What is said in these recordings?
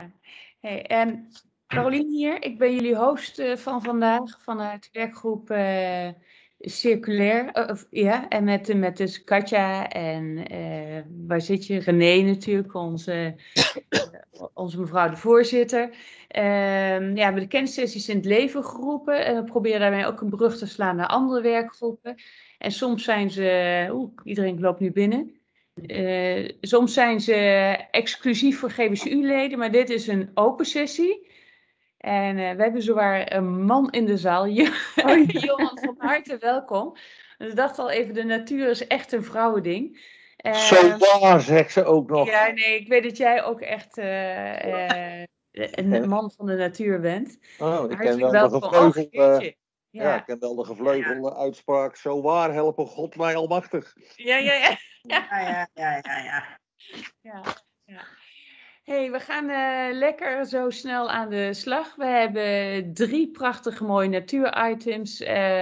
Hey, en Carolien hier, ik ben jullie host van vandaag vanuit werkgroep Circulair. Ja, en met dus Katja en waar zit je? René natuurlijk, onze mevrouw de voorzitter. Ja, we hebben de kennissessies in het leven geroepen en we proberen daarmee ook een brug te slaan naar andere werkgroepen. En soms zijn ze, iedereen loopt nu binnen. Soms zijn ze exclusief voor GWSU-leden, maar dit is een open sessie. En we hebben zowaar een man in de zaal. Johan, van harte welkom. Ik dacht al even, de natuur is echt een vrouwending. Zo waar, zegt ze ook nog. Ja, nee, ik weet dat jij ook echt een man van de natuur bent. Oh, ik ken Hartelijk wel welkom. ja, ik ken wel de gevleugelde uitspraak. Zo waar, helpen God mij almachtig. Ja. Ja. Hey, we gaan lekker zo snel aan de slag. We hebben 3 prachtige mooie natuuritems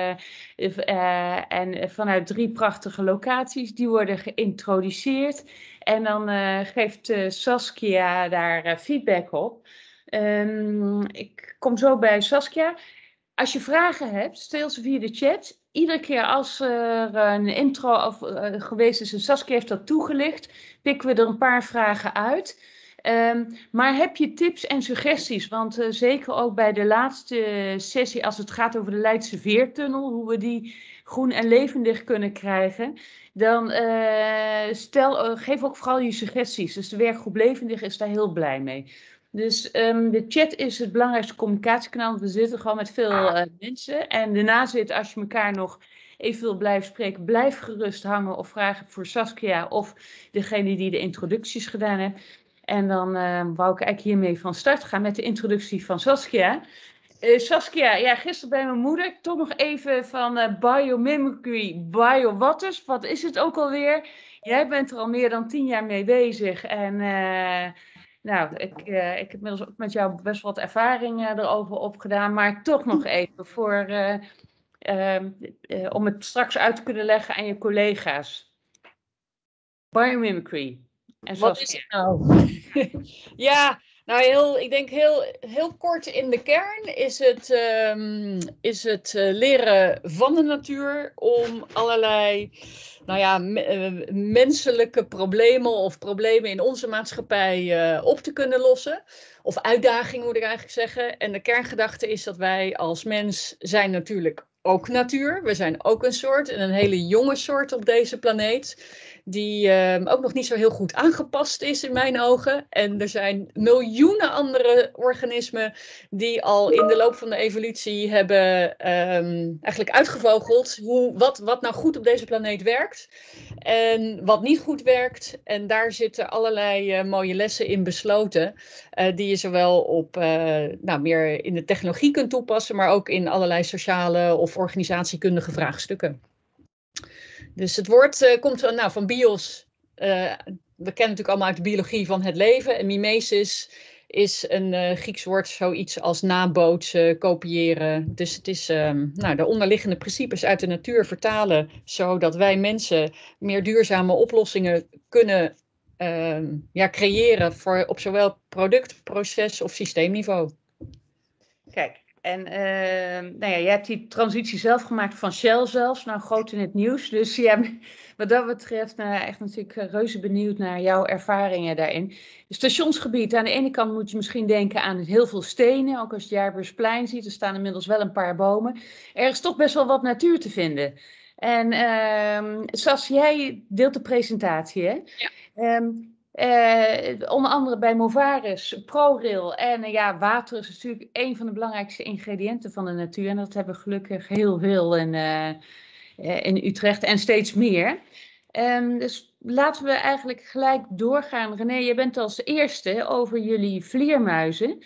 en vanuit 3 prachtige locaties. Die worden geïntroduceerd en dan geeft Saskia daar feedback op. Ik kom zo bij Saskia. Als je vragen hebt, stel ze via de chat. Iedere keer als er een intro geweest is en Saskia heeft dat toegelicht, pikken we er een paar vragen uit. Maar heb je tips en suggesties? Want zeker ook bij de laatste sessie, als het gaat over de Leidse Veertunnel, hoe we die groen en levendig kunnen krijgen, dan geef ook vooral je suggesties. Dus de werkgroep Levendig is daar heel blij mee. Dus de chat is het belangrijkste communicatiekanaal. We zitten gewoon met veel mensen. En daarna zit, als je elkaar nog even wil blijven spreken, blijf gerust hangen of vragen voor Saskia of degene die de introducties gedaan heeft. En dan wou ik eigenlijk hiermee van start gaan met de introductie van Saskia. Saskia, ja, gisteren bij mijn moeder toch nog even van biomimicry, biowatters. Wat is het ook alweer? Jij bent er al meer dan 10 jaar mee bezig. En nou, ik heb inmiddels ook met jou best wat ervaring erover opgedaan. Maar toch nog even om het straks uit te kunnen leggen aan je collega's. Biomimicry. En Wat is het nou? Ja, nou ik denk heel kort in de kern is het leren van de natuur om allerlei menselijke problemen of problemen in onze maatschappij op te kunnen lossen. Of uitdagingen moet ik eigenlijk zeggen. En de kerngedachte is dat wij als mens zijn natuurlijk ook natuur. We zijn ook een soort, en een hele jonge soort op deze planeet. Die ook nog niet zo heel goed aangepast is in mijn ogen. En er zijn miljoenen andere organismen die al in de loop van de evolutie hebben eigenlijk uitgevogeld wat nou goed op deze planeet werkt. En wat niet goed werkt. En daar zitten allerlei mooie lessen in besloten. Die je zowel op meer in de technologie kunt toepassen. Maar ook in allerlei sociale of organisatiekundige vraagstukken. Dus het woord komt van bios. We kennen natuurlijk allemaal uit de biologie van het leven. En mimesis is een Grieks woord, zoiets als nabootsen, kopiëren. Dus het is de onderliggende principes uit de natuur vertalen, zodat wij mensen meer duurzame oplossingen kunnen creëren op zowel product, proces of systeemniveau. Kijk. En jij hebt die transitie zelf gemaakt van Shell zelfs, nou groot in het nieuws. Dus ja, wat dat betreft echt natuurlijk reuze benieuwd naar jouw ervaringen daarin. Het stationsgebied, aan de ene kant moet je misschien denken aan heel veel stenen. Ook als je het Jaarbeursplein ziet, er staan inmiddels wel een paar bomen. Er is toch best wel wat natuur te vinden. En Sas, jij deelt de presentatie, hè? Ja. Onder andere bij Movares, ProRail en water is natuurlijk een van de belangrijkste ingrediënten van de natuur. En dat hebben we gelukkig heel veel in Utrecht en steeds meer. Dus laten we eigenlijk gelijk doorgaan. René, je bent als eerste over jullie vleermuizen.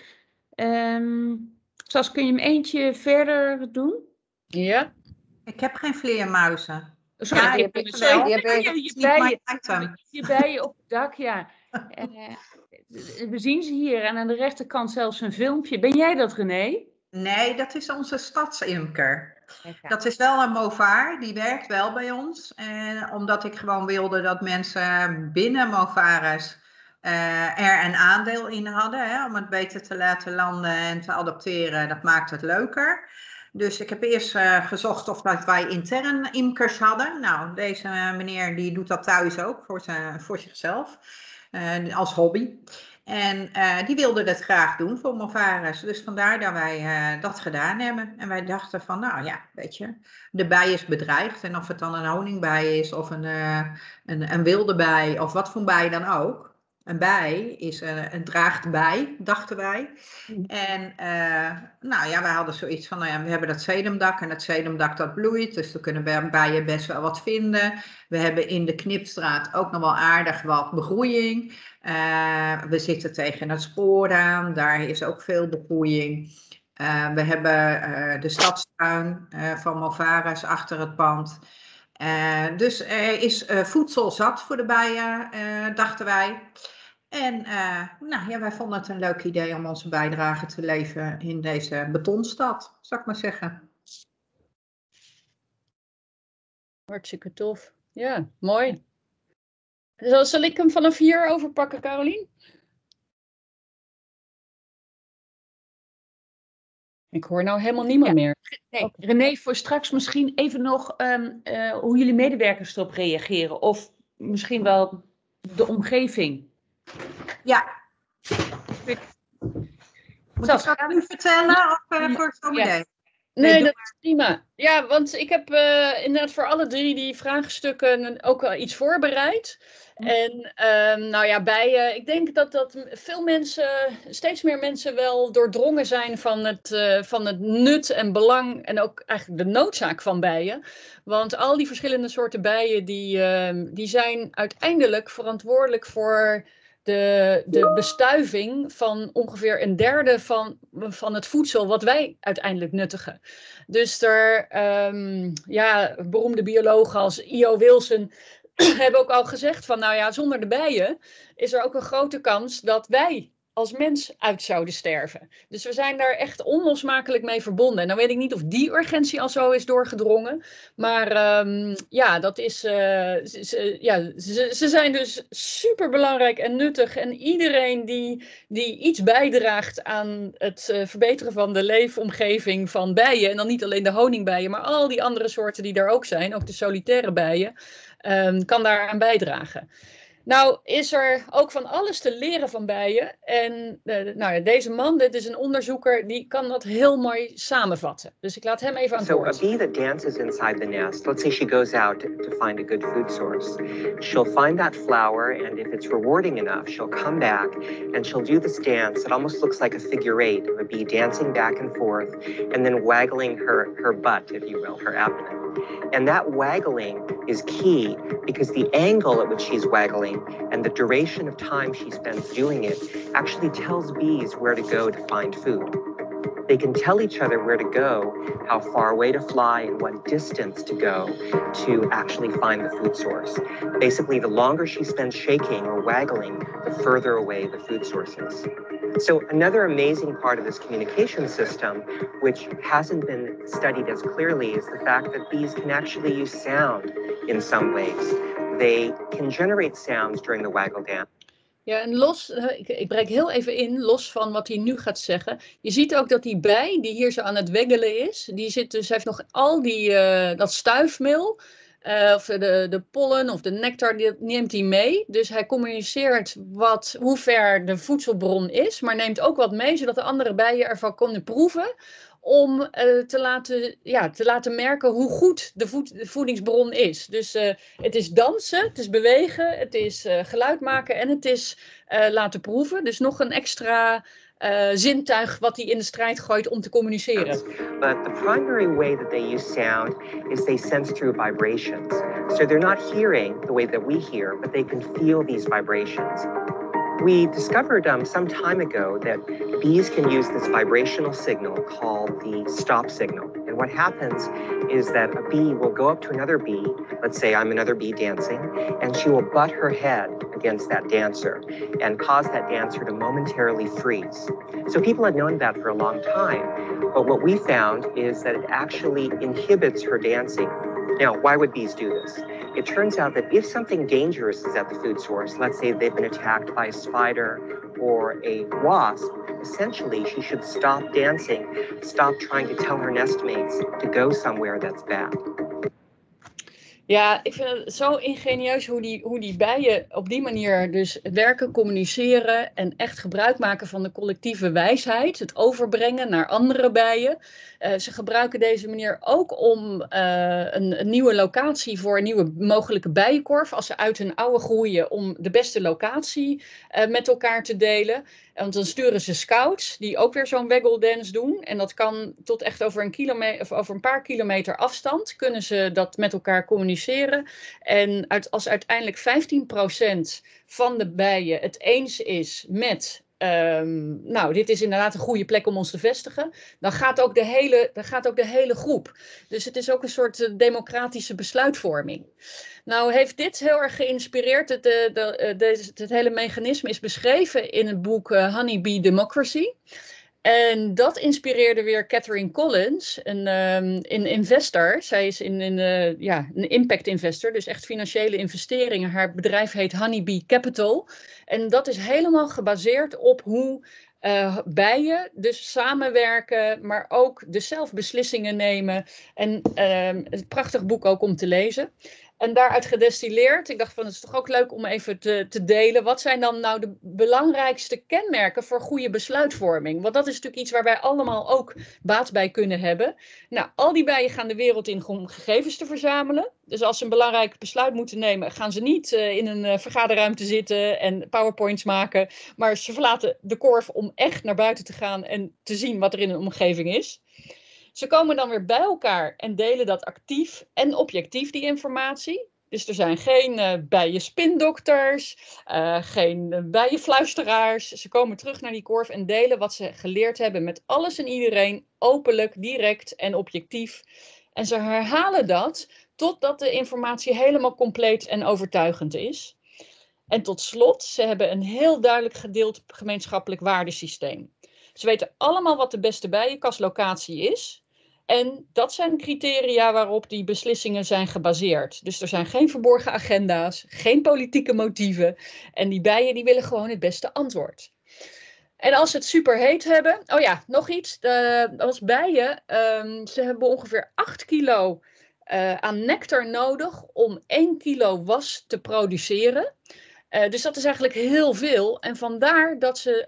Sas, kun je hem eentje verder doen? Ja. Ik heb geen vleermuizen. Sorry, je bijen op het dak, ja. We zien ze hier en aan de rechterkant zelfs een filmpje. Ben jij dat, René? Nee, dat is onze stadsimker. Dat is wel een Movaar, die werkt wel bij ons. En omdat ik gewoon wilde dat mensen binnen Movares er een aandeel in hadden, hè, om het beter te laten landen en te adopteren. Dat maakt het leuker. Dus ik heb eerst gezocht of dat wij intern imkers hadden. Nou, deze meneer die doet dat thuis ook voor zichzelf, als hobby. En die wilde dat graag doen voor Movares. Dus vandaar dat wij dat gedaan hebben. En wij dachten van, nou ja, weet je, de bij is bedreigd. En of het dan een honingbij is of een wilde bij of wat voor bij dan ook. Een bij is een draagt bij, dachten wij. En nou ja, wij hadden zoiets van, nou ja, we hebben dat sedumdak en dat sedumdak dat bloeit. Dus we kunnen bijen best wel wat vinden. We hebben in de Knipstraat ook nog wel aardig wat begroeiing. We zitten tegen het spoor aan, daar is ook veel begroeiing. We hebben de stadstuin van Movares achter het pand. Dus er is voedsel zat voor de bijen, dachten wij. En nou, ja, wij vonden het een leuk idee om onze bijdrage te leveren in deze betonstad, zou ik maar zeggen. Hartstikke tof. Ja, mooi. Zal ik hem vanaf hier overpakken, Carolien? Ik hoor nou helemaal niemand meer. Nee, René, voor straks misschien even nog hoe jullie medewerkers erop reageren. Of misschien wel de omgeving. Ja. Moet ik dat nu vertellen of voor zo meteen? Nee, dat is prima. Ja, want ik heb inderdaad voor alle 3 die vraagstukken ook wel iets voorbereid. En nou ja, ik denk dat veel mensen, steeds meer mensen wel doordrongen zijn van het nut en belang en ook eigenlijk de noodzaak van bijen. Want al die verschillende soorten bijen die zijn uiteindelijk verantwoordelijk voor de bestuiving van ongeveer een derde van het voedsel wat wij uiteindelijk nuttigen. Dus beroemde biologen als E.O. Wilson hebben ook al gezegd van, nou ja, zonder de bijen is er ook een grote kans dat wij als mens uit zouden sterven. Dus we zijn daar echt onlosmakelijk mee verbonden. En dan weet ik niet of die urgentie al zo is doorgedrongen. Maar dat is, ze zijn dus super belangrijk en nuttig. En iedereen die iets bijdraagt aan het verbeteren van de leefomgeving van bijen. En dan niet alleen de honingbijen, maar al die andere soorten die daar ook zijn. Ook de solitaire bijen. Kan daaraan bijdragen. Nou is er ook van alles te leren van bijen. En deze man, dit is een onderzoeker, die kan dat heel mooi samenvatten. Dus ik laat hem even aan het woord. So a bee that dances inside the nest, let's say she goes out to find a good food source. She'll find that flower, and if it's rewarding enough, she'll come back and she'll do this dance that almost looks like a figure 8 of a bee dancing back and forth and then waggling her butt, if you will, her abdomen. And that waggling is key because the angle at which she's waggling and the duration of time she spends doing it actually tells bees where to go to find food. They can tell each other where to go, how far away to fly, and what distance to go to actually find the food source. Basically, the longer she spends shaking or waggling, the further away the food source is. So another amazing part of this communication system, which hasn't been studied as clearly, is the fact that bees can actually use sound in some ways. They can generate sounds during the waggle dance. Ja, en ik breek heel even in, los van wat hij nu gaat zeggen. Je ziet ook dat die bij, die hier zo aan het weggelen is, die heeft nog al dat stuifmeel, of de pollen of de nectar, die neemt hij mee. Dus hij communiceert hoe ver de voedselbron is, maar neemt ook wat mee, zodat de andere bijen ervan kunnen proeven. Om te laten merken hoe goed de voedingsbron is. Dus het is dansen, het is bewegen, het is geluid maken en het is laten proeven. Dus nog een extra zintuig wat hij in de strijd gooit om te communiceren. But the primary way that they use sound is they sense through vibrations. So they're not hearing the way that we hear, but they can feel these vibrations. We discovered some time ago that bees can use this vibrational signal called the stop signal. And what happens is that a bee will go up to another bee, let's say I'm another bee dancing, and she will butt her head against that dancer and cause that dancer to momentarily freeze. So people had known that for a long time, but what we found is that it actually inhibits her dancing. Now, why would bees do this? It turns out that if something dangerous is at the food source, let's say they've been attacked by a spider or a wasp, essentially she should stop dancing, stop trying to tell her nestmates to go somewhere that's bad. Ja, ik vind het zo ingenieus hoe die bijen op die manier dus werken, communiceren en echt gebruik maken van de collectieve wijsheid. Het overbrengen naar andere bijen. Ze gebruiken deze manier ook om een nieuwe locatie voor een nieuwe mogelijke bijenkorf. Als ze uit hun oude groeien, om de beste locatie met elkaar te delen. Want dan sturen ze scouts die ook weer zo'n waggle dance doen. En dat kan tot echt over een paar kilometer afstand kunnen ze dat met elkaar communiceren. En als uiteindelijk 15% van de bijen het eens is met... nou, dit is inderdaad een goede plek om ons te vestigen. Dan gaat ook de hele groep. Dus het is ook een soort democratische besluitvorming. Nou heeft dit heel erg geïnspireerd. Het hele mechanisme is beschreven in het boek Honeybee Democracy. En dat inspireerde weer Catherine Collins, een investor. Zij is een impact investor, dus echt financiële investeringen. Haar bedrijf heet Honeybee Capital. En dat is helemaal gebaseerd op hoe bijen dus samenwerken, maar ook dus zelf beslissingen nemen. En een prachtig boek ook om te lezen. En daaruit gedestilleerd, ik dacht van het is toch ook leuk om even te delen. Wat zijn dan nou de belangrijkste kenmerken voor goede besluitvorming? Want dat is natuurlijk iets waar wij allemaal ook baat bij kunnen hebben. Nou, al die bijen gaan de wereld in om gegevens te verzamelen. Dus als ze een belangrijk besluit moeten nemen, gaan ze niet in een vergaderruimte zitten en PowerPoints maken. Maar ze verlaten de korf om echt naar buiten te gaan en te zien wat er in een omgeving is. Ze komen dan weer bij elkaar en delen dat actief en objectief, die informatie. Dus er zijn geen bijenspindokters, geen bijenfluisteraars. Ze komen terug naar die korf en delen wat ze geleerd hebben met alles en iedereen, openlijk, direct en objectief. En ze herhalen dat totdat de informatie helemaal compleet en overtuigend is. En tot slot, ze hebben een heel duidelijk gedeeld gemeenschappelijk waardesysteem. Ze weten allemaal wat de beste bijenkastlocatie is. En dat zijn criteria waarop die beslissingen zijn gebaseerd. Dus er zijn geen verborgen agenda's, geen politieke motieven. En die bijen die willen gewoon het beste antwoord. En als ze het superheet hebben... Oh ja, nog iets. Als bijen, ze hebben ongeveer 8 kilo aan nectar nodig om 1 kilo was te produceren. Dus dat is eigenlijk heel veel. En vandaar dat ze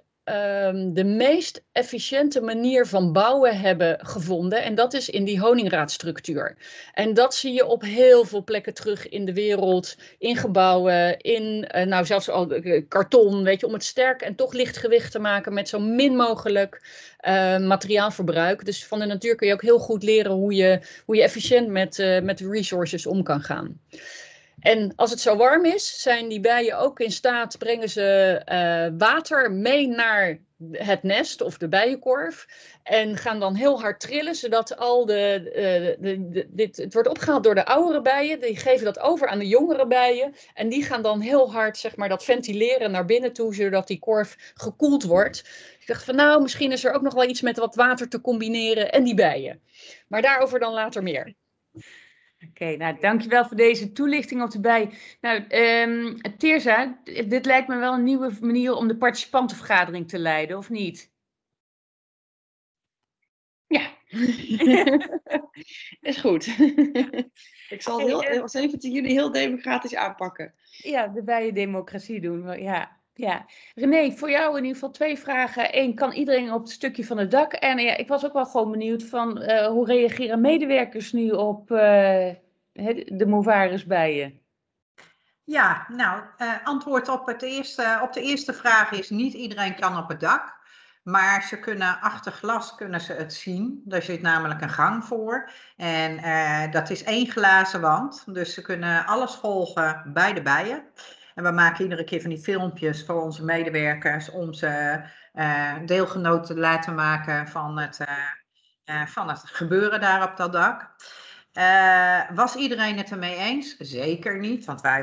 de meest efficiënte manier van bouwen hebben gevonden. En dat is in die honingraadstructuur. En dat zie je op heel veel plekken terug in de wereld. In gebouwen, nou zelfs al karton, weet je, om het sterk en toch lichtgewicht te maken met zo min mogelijk materiaalverbruik. Dus van de natuur kun je ook heel goed leren hoe je efficiënt met resources om kan gaan. En als het zo warm is, zijn die bijen ook in staat, brengen ze water mee naar het nest of de bijenkorf. En gaan dan heel hard trillen, zodat het wordt opgehaald door de oudere bijen. Die geven dat over aan de jongere bijen. En die gaan dan heel hard, zeg maar, dat ventileren naar binnen toe, zodat die korf gekoeld wordt. Ik dacht van nou, misschien is er ook nog wel iets met wat water te combineren en die bijen. Maar daarover dan later meer. Oké, nou dankjewel voor deze toelichting op de bij. Nou, Teersa, dit lijkt me wel een nieuwe manier om de participantenvergadering te leiden, of niet? Ja, is goed. Ik zal als even jullie heel democratisch aanpakken. Ja, de bijendemocratie doen, ja. Ja, René, voor jou in ieder geval 2 vragen. 1, kan iedereen op het stukje van het dak? En ja, ik was ook wel gewoon benieuwd van hoe reageren medewerkers nu op de Movaresbijen? Ja, nou, antwoord op de eerste vraag is niet iedereen kan op het dak. Maar ze kunnen achter glas het zien. Daar zit namelijk een gang voor. En dat is 1 glazen wand. Dus ze kunnen alles volgen bij de bijen. En we maken iedere keer van die filmpjes voor onze medewerkers om ze deelgenoot te laten maken van het gebeuren daar op dat dak. Was iedereen het ermee eens? Zeker niet, want wij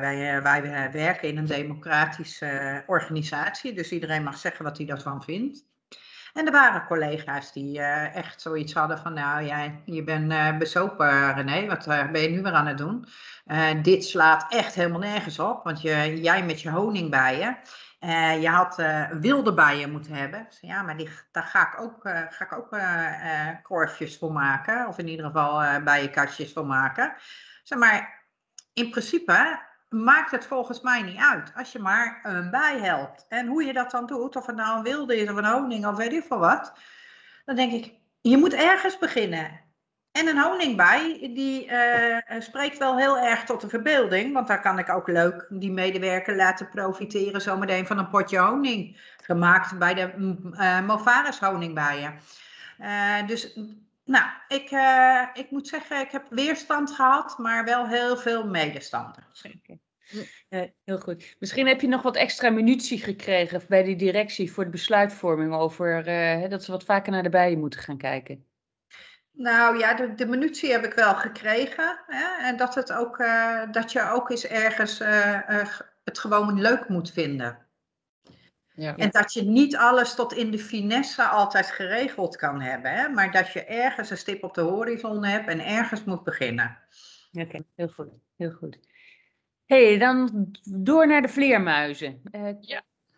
werken in een democratische organisatie. Dus iedereen mag zeggen wat hij daarvan vindt. En er waren collega's die echt zoiets hadden van, nou jij, je bent bezopen René, wat ben je nu weer aan het doen? Dit slaat echt helemaal nergens op, want jij met je honingbijen, je had wilde bijen moeten hebben. Dus ja, maar daar ga ik ook korfjes voor maken, of in ieder geval bijenkastjes voor maken. Zeg maar, in principe maakt het volgens mij niet uit. Als je maar een bij helpt. En hoe je dat dan doet, of het nou een wilde is of een honing of weet ik veel wat. Dan denk ik, je moet ergens beginnen. En een honingbij, die spreekt wel heel erg tot de verbeelding. Want daar kan ik ook leuk die medewerker laten profiteren zometeen van een potje honing. Gemaakt bij de Movares honingbijen. Dus... Nou, ik moet zeggen, ik heb weerstand gehad, maar wel heel veel medestanders. Heel goed. Misschien heb je nog wat extra munitie gekregen bij die directie voor de besluitvorming over dat ze wat vaker naar de bijen moeten gaan kijken. Nou ja, de munitie heb ik wel gekregen. Hè? En dat je ook eens ergens het gewoon leuk moet vinden. Ja. En dat je niet alles tot in de finesse altijd geregeld kan hebben. Hè? Maar dat je ergens een stip op de horizon hebt en ergens moet beginnen. Oké, heel goed. Heel goed. Hey, dan door naar de vleermuizen. Ja.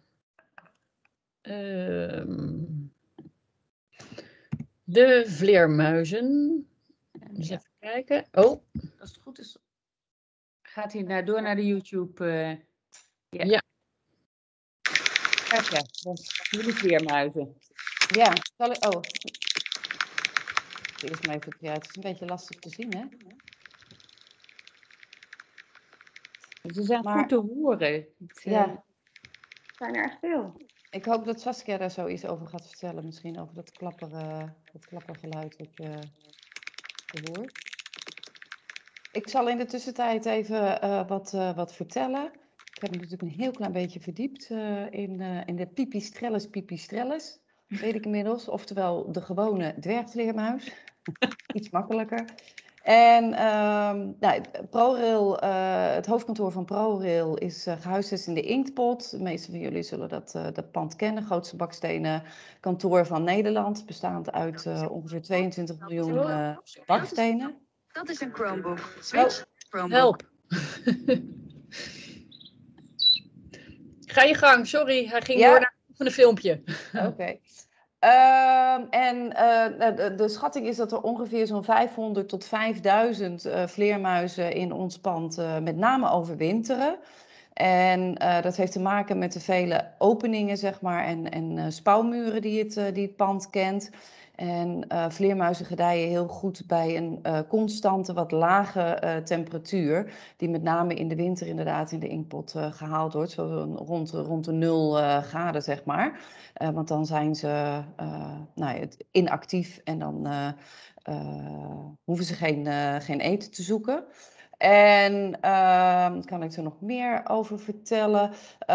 De vleermuizen. Eens even kijken. Oh. Als het goed is, gaat hij door naar de YouTube. Ja. Kijk, jullie vleermuizen. Ja, zal ik... Oh. Eerst maar even... Ja, het is een beetje lastig te zien, hè? Ze zijn goed te horen. Ja. Er zijn er echt veel. Ik hoop dat Saskia daar zoiets over gaat vertellen. Misschien over dat klappergeluid wat je hoort. Ik zal in de tussentijd even wat vertellen. Ik heb me natuurlijk een heel klein beetje verdiept in de pipistrelles. Weet ik inmiddels. Oftewel de gewone dwergvleermuis. Iets makkelijker. En ProRail, het hoofdkantoor van ProRail is gehuisvest in de Inktpot. De meeste van jullie zullen dat pand kennen. Grootste bakstenen kantoor van Nederland. Bestaand uit ongeveer 22 miljoen bakstenen. Dat is een Chromebook. Switch. Chromebook. Help. Ga je gang, sorry. Hij ging door naar een filmpje. Oké. De schatting is dat er ongeveer zo'n 500 tot 5000 vleermuizen in ons pand met name overwinteren. En dat heeft te maken met de vele openingen, zeg maar, en spouwmuren die het pand kent. En vleermuizen gedijen heel goed bij een constante, wat lage temperatuur. Die met name in de winter inderdaad in de Inktpot gehaald wordt. Zo rond de 0 graden, zeg maar. Want dan zijn ze inactief en dan hoeven ze geen eten te zoeken. En kan ik er nog meer over vertellen?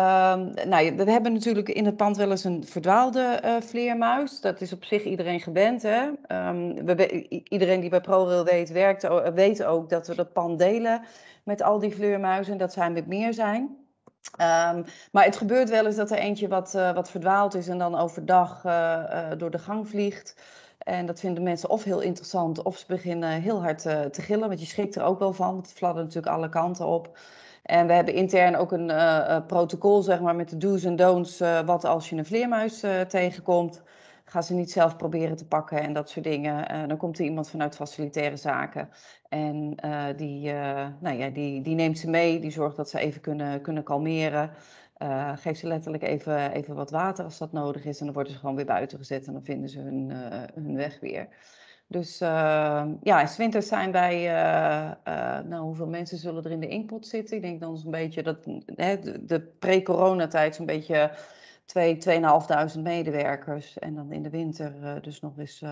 We hebben natuurlijk in het pand wel eens een verdwaalde vleermuis. Dat is op zich iedereen gewend. Hè? Iedereen die bij ProRail weet ook dat we dat pand delen met al die vleermuizen. En dat zij met meer zijn. Maar het gebeurt wel eens dat er eentje wat verdwaald is en dan overdag door de gang vliegt. En dat vinden mensen of heel interessant of ze beginnen heel hard te gillen. Want je schrikt er ook wel van, want het fladdert natuurlijk alle kanten op. En we hebben intern ook een protocol, zeg maar, met de do's en don'ts. Wat als je een vleermuis tegenkomt, ga ze niet zelf proberen te pakken en dat soort dingen. Dan komt er iemand vanuit facilitaire zaken. En die neemt ze mee, die zorgt dat ze even kunnen kalmeren. Geef ze letterlijk even wat water als dat nodig is. En dan worden ze gewoon weer buiten gezet en dan vinden ze hun weg weer. Dus in 's winters zijn wij, hoeveel mensen zullen er in de Inktpot zitten? Ik denk dan zo'n beetje dat de pre-coronatijd zo'n beetje 2.500 medewerkers. En dan in de winter dus nog eens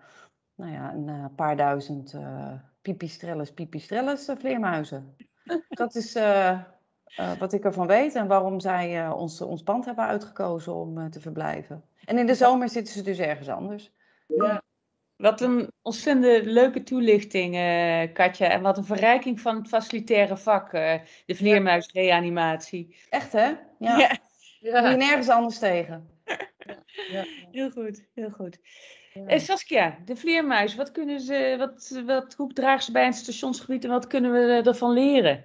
een paar duizend pipistrelles vleermuizen. Dat is wat ik ervan weet en waarom zij ons pand hebben uitgekozen om te verblijven. En in de zomer zitten ze dus ergens anders. Ja. Wat een ontzettend leuke toelichting, Katja. En wat een verrijking van het facilitaire vak, de vleermuisreanimatie. Echt, hè? Ja. Kom je nergens anders tegen. Ja. Heel goed, heel goed. Ja. Saskia, de vleermuis, hoe dragen ze bij een stationsgebied en wat kunnen we ervan leren?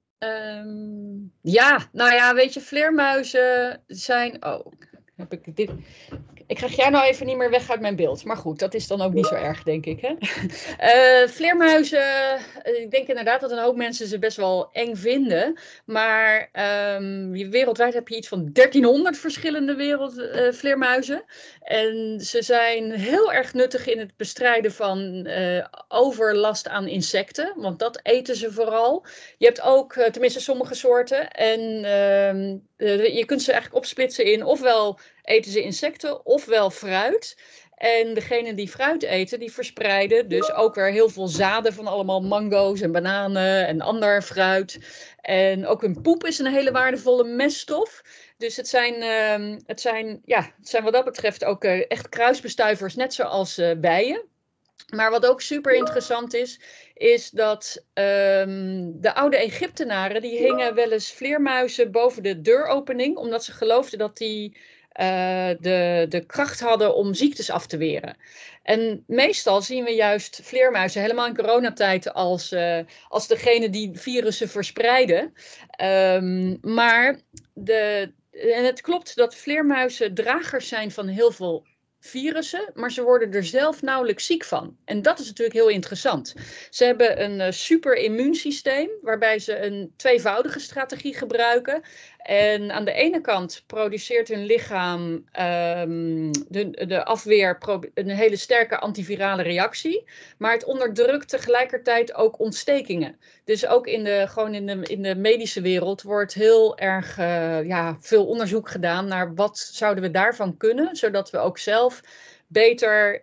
Ja, nou ja, weet je, vleermuizen zijn... Oh, heb ik dit... Ik krijg jij nou even niet meer weg uit mijn beeld. Maar goed, dat is dan ook niet zo erg, denk ik. Hè? Vleermuizen, ik denk inderdaad dat een hoop mensen ze best wel eng vinden. Maar wereldwijd heb je iets van 1300 verschillende vleermuizen. En ze zijn heel erg nuttig in het bestrijden van overlast aan insecten. Want dat eten ze vooral. Je hebt ook, tenminste sommige soorten. En je kunt ze eigenlijk opsplitsen in ofwel eten ze insecten ofwel fruit. En degenen die fruit eten, die verspreiden dus ook weer heel veel zaden van allemaal mango's en bananen en ander fruit. En ook hun poep is een hele waardevolle meststof. Dus het zijn wat dat betreft ook echt kruisbestuivers, net zoals bijen. Maar wat ook super interessant is dat de oude Egyptenaren, die hingen wel eens vleermuizen boven de deuropening, omdat ze geloofden dat die de kracht hadden om ziektes af te weren. En meestal zien we juist vleermuizen, helemaal in coronatijd, als degene die virussen verspreiden. Maar en het klopt dat vleermuizen dragers zijn van heel veel virussen, maar ze worden er zelf nauwelijks ziek van. En dat is natuurlijk heel interessant. Ze hebben een super immuunsysteem, waarbij ze een tweevoudige strategie gebruiken. En aan de ene kant produceert hun lichaam de afweer een hele sterke antivirale reactie, maar het onderdrukt tegelijkertijd ook ontstekingen. Dus ook in de medische wereld wordt heel erg veel onderzoek gedaan naar wat zouden we daarvan kunnen, zodat we ook zelf beter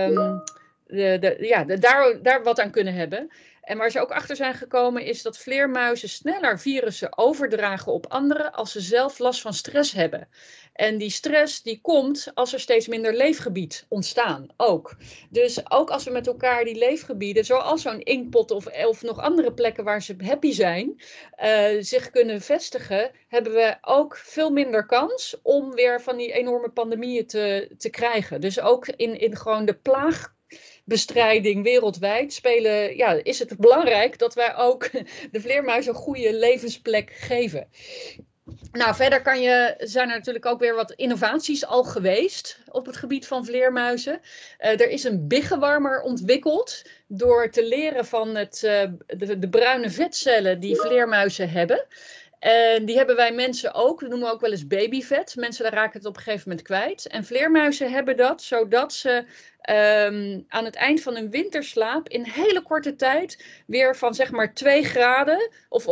daar wat aan kunnen hebben. En waar ze ook achter zijn gekomen is dat vleermuizen sneller virussen overdragen op anderen als ze zelf last van stress hebben. En die stress die komt als er steeds minder leefgebied ontstaan ook. Dus ook als we met elkaar die leefgebieden, zoals zo'n inkpot of nog andere plekken waar ze happy zijn, zich kunnen vestigen, hebben we ook veel minder kans om weer van die enorme pandemieën te krijgen. Dus ook in gewoon de plaagbestrijding wereldwijd is het belangrijk dat wij ook de vleermuis een goede levensplek geven. Nou, verder zijn er natuurlijk ook weer wat innovaties al geweest op het gebied van vleermuizen. Er is een biggenwarmer ontwikkeld door te leren van de bruine vetcellen die vleermuizen hebben. En die hebben wij mensen ook, dat noemen we ook wel eens babyvet. Mensen daar raken het op een gegeven moment kwijt. En vleermuizen hebben dat, zodat ze aan het eind van hun winterslaap in hele korte tijd weer van zeg maar 2 graden,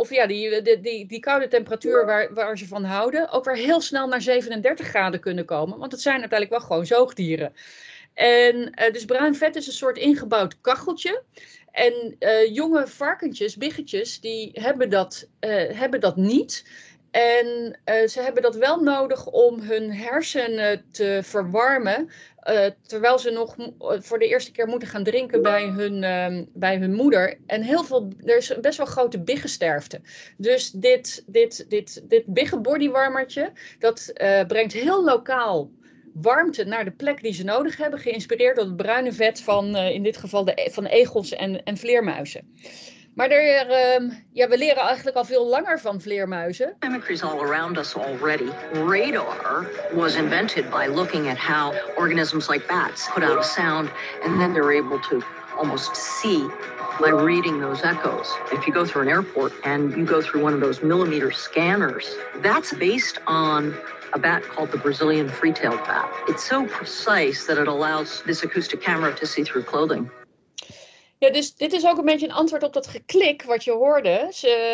die koude temperatuur waar ze van houden, ook weer heel snel naar 37 graden kunnen komen. Want het zijn uiteindelijk wel gewoon zoogdieren. En dus bruin vet is een soort ingebouwd kacheltje. En jonge varkentjes, biggetjes, die hebben dat niet. En ze hebben dat wel nodig om hun hersenen te verwarmen, terwijl ze nog voor de eerste keer moeten gaan drinken bij hun moeder. En er is best wel grote biggensterfte. Dus dit biggenbodywarmertje, dat brengt heel lokaal warmte naar de plek die ze nodig hebben, geïnspireerd door het bruine vet van in dit geval van egels en vleermuizen. Maar we leren eigenlijk al veel langer van vleermuizen. Mimicry is all around us already. Radar was invented by looking at how organisms like bats put out a sound and then they're able to almost see by reading those echoes. If you go through an airport and you go through one of those millimeter scanners, that's based on a bat called the Brazilian free-tailed bat. It's so precise that it allows this acoustic camera to see through clothing. Ja, dus dit is ook een beetje een antwoord op dat geklik wat je hoorde.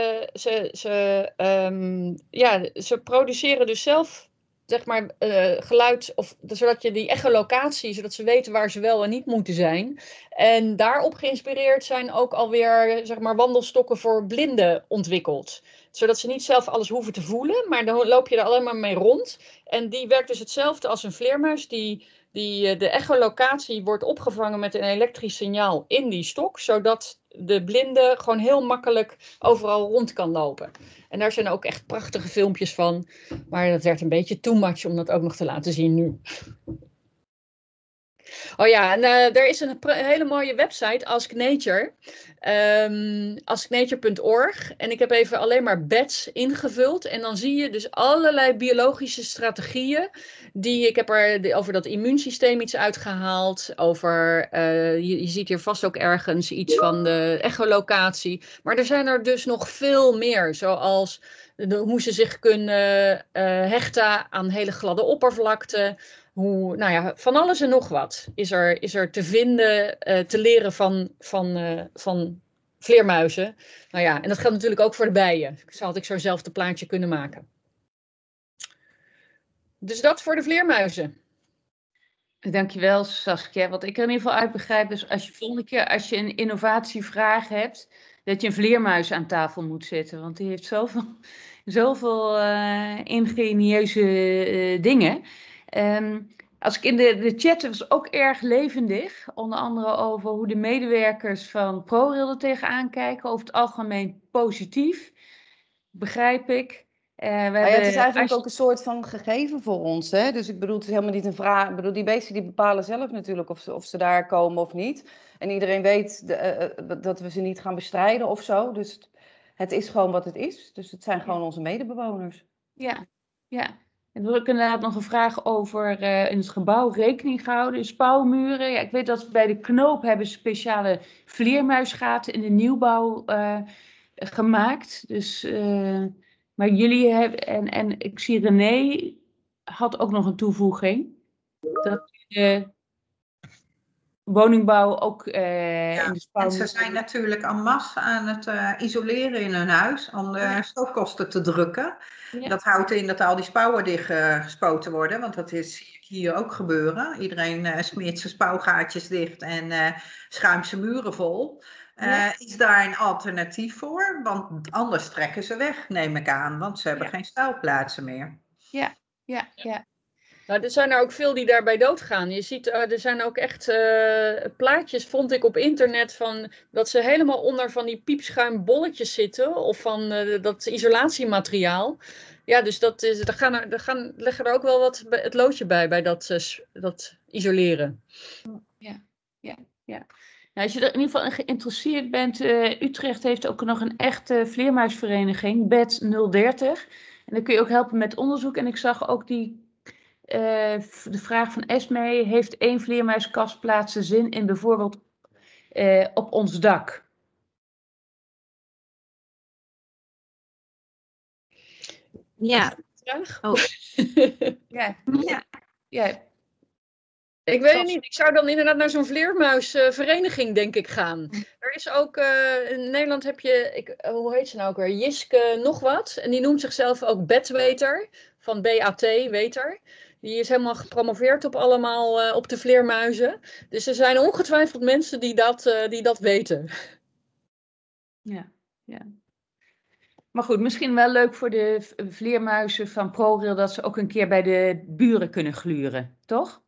Ze produceren dus zelf zeg maar geluid, zodat je die echolocatie, zodat ze weten waar ze wel en niet moeten zijn. En daarop geïnspireerd zijn ook alweer zeg maar wandelstokken voor blinden ontwikkeld. Zodat ze niet zelf alles hoeven te voelen, maar dan loop je er alleen maar mee rond. En die werkt dus hetzelfde als een vleermuis. De echolocatie wordt opgevangen met een elektrisch signaal in die stok, zodat de blinde gewoon heel makkelijk overal rond kan lopen. En daar zijn ook echt prachtige filmpjes van. Maar dat werd een beetje too much om dat ook nog te laten zien nu. Oh ja, en er is een hele mooie website, Ask Nature. Asknature.org. En ik heb even alleen maar bats ingevuld. En dan zie je dus allerlei biologische strategieën. Ik heb er over dat immuunsysteem iets uitgehaald. Je ziet hier vast ook ergens iets van de echolocatie. Maar er zijn er dus nog veel meer. Zoals hoe ze zich kunnen hechten aan hele gladde oppervlakte. Nou ja, van alles en nog wat is er te vinden, te leren van vleermuizen. Nou ja, en dat geldt natuurlijk ook voor de bijen. Had ik zo zelf het plaatje kunnen maken. Dus dat voor de vleermuizen. Dankjewel, Saskia. Wat ik er in ieder geval uit begrijp is volgende keer als je een innovatievraag hebt, dat je een vleermuis aan tafel moet zetten. Want die heeft zoveel ingenieuze dingen. Als ik in de chat was ook erg levendig, onder andere over hoe de medewerkers van ProRail er tegenaan kijken. Over het algemeen positief, begrijp ik. Het is eigenlijk ook een soort van gegeven voor ons. Hè? Dus ik bedoel, het is helemaal niet een vraag. Ik bedoel, die beesten die bepalen zelf natuurlijk of ze daar komen of niet. En iedereen weet dat we ze niet gaan bestrijden of zo. Dus het is gewoon wat het is. Dus het zijn gewoon onze medebewoners. Ja. En er is ook inderdaad nog een vraag over in het gebouw rekening gehouden. Spouwmuren. Ja, ik weet dat bij de Knoop hebben speciale vleermuisgaten in de nieuwbouw gemaakt. Dus, maar jullie hebben, en ik zie René had ook nog een toevoeging. Dat woningbouw ook in de spouwmuren. En ze zijn natuurlijk en masse aan het isoleren in hun huis om de stookkosten te drukken. Ja. Dat houdt in dat al die spouwen dichtgespoten worden, want dat zie ik hier ook gebeuren. Iedereen smeert zijn spouwgaatjes dicht en schuimt zijn muren vol. Is daar een alternatief voor? Want anders trekken ze weg, neem ik aan, want ze hebben geen schuilplaatsen meer. Ja. Nou, er zijn er ook veel die daarbij doodgaan. Je ziet, er zijn ook echt plaatjes, vond ik op internet, van dat ze helemaal onder van die piepschuimbolletjes zitten. Of van dat isolatiemateriaal. Ja, dus leggen er ook wel wat het loodje bij dat isoleren. Ja. Nou, als je er in ieder geval geïnteresseerd bent, Utrecht heeft ook nog een echte vleermuisvereniging, BED 030. En dan kun je ook helpen met onderzoek. En ik zag ook de vraag van Esmee, heeft 1 vleermuiskastplaatsen zin in bijvoorbeeld op ons dak? Ja. Oh. Ja. Ik weet het niet. Ik zou dan inderdaad naar zo'n vleermuisvereniging, denk ik, gaan. Er is ook, in Nederland heb je, hoe heet ze nou ook weer? Jiske nog wat. En die noemt zichzelf ook bedweter, van BAT, weter. Die is helemaal gepromoveerd op allemaal, op de vleermuizen. Dus er zijn ongetwijfeld mensen die dat weten. Ja. Maar goed, misschien wel leuk voor de vleermuizen van ProRail dat ze ook een keer bij de buren kunnen gluren, toch?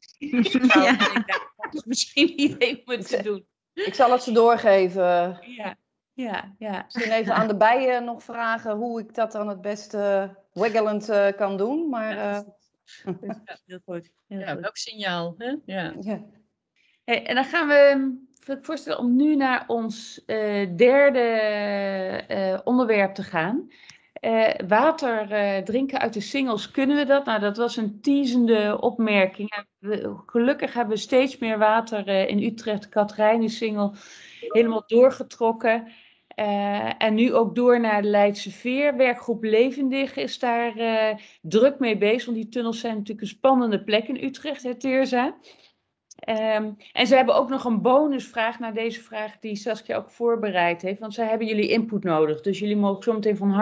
Dat is misschien idee om het te doen. Ik zal het ze doorgeven. Ja. Misschien even aan de bijen nog vragen hoe ik dat dan het beste wiggelend kan doen. Maar, heel goed. Welk signaal, hè? Ja. Hey, en dan gaan we voorstellen om nu naar ons derde onderwerp te gaan. Water drinken uit de singels, kunnen we dat? Nou, dat was een teasende opmerking. Gelukkig hebben we steeds meer water in Utrecht, Katerijnensingel, helemaal doorgetrokken. En nu ook door naar de Leidse Veer. Werkgroep Levendig is daar druk mee bezig, want die tunnels zijn natuurlijk een spannende plek in Utrecht, hè, Teerza? En ze hebben ook nog een bonusvraag naar deze vraag die Saskia ook voorbereid heeft. Want zij hebben jullie input nodig. Dus jullie mogen zometeen van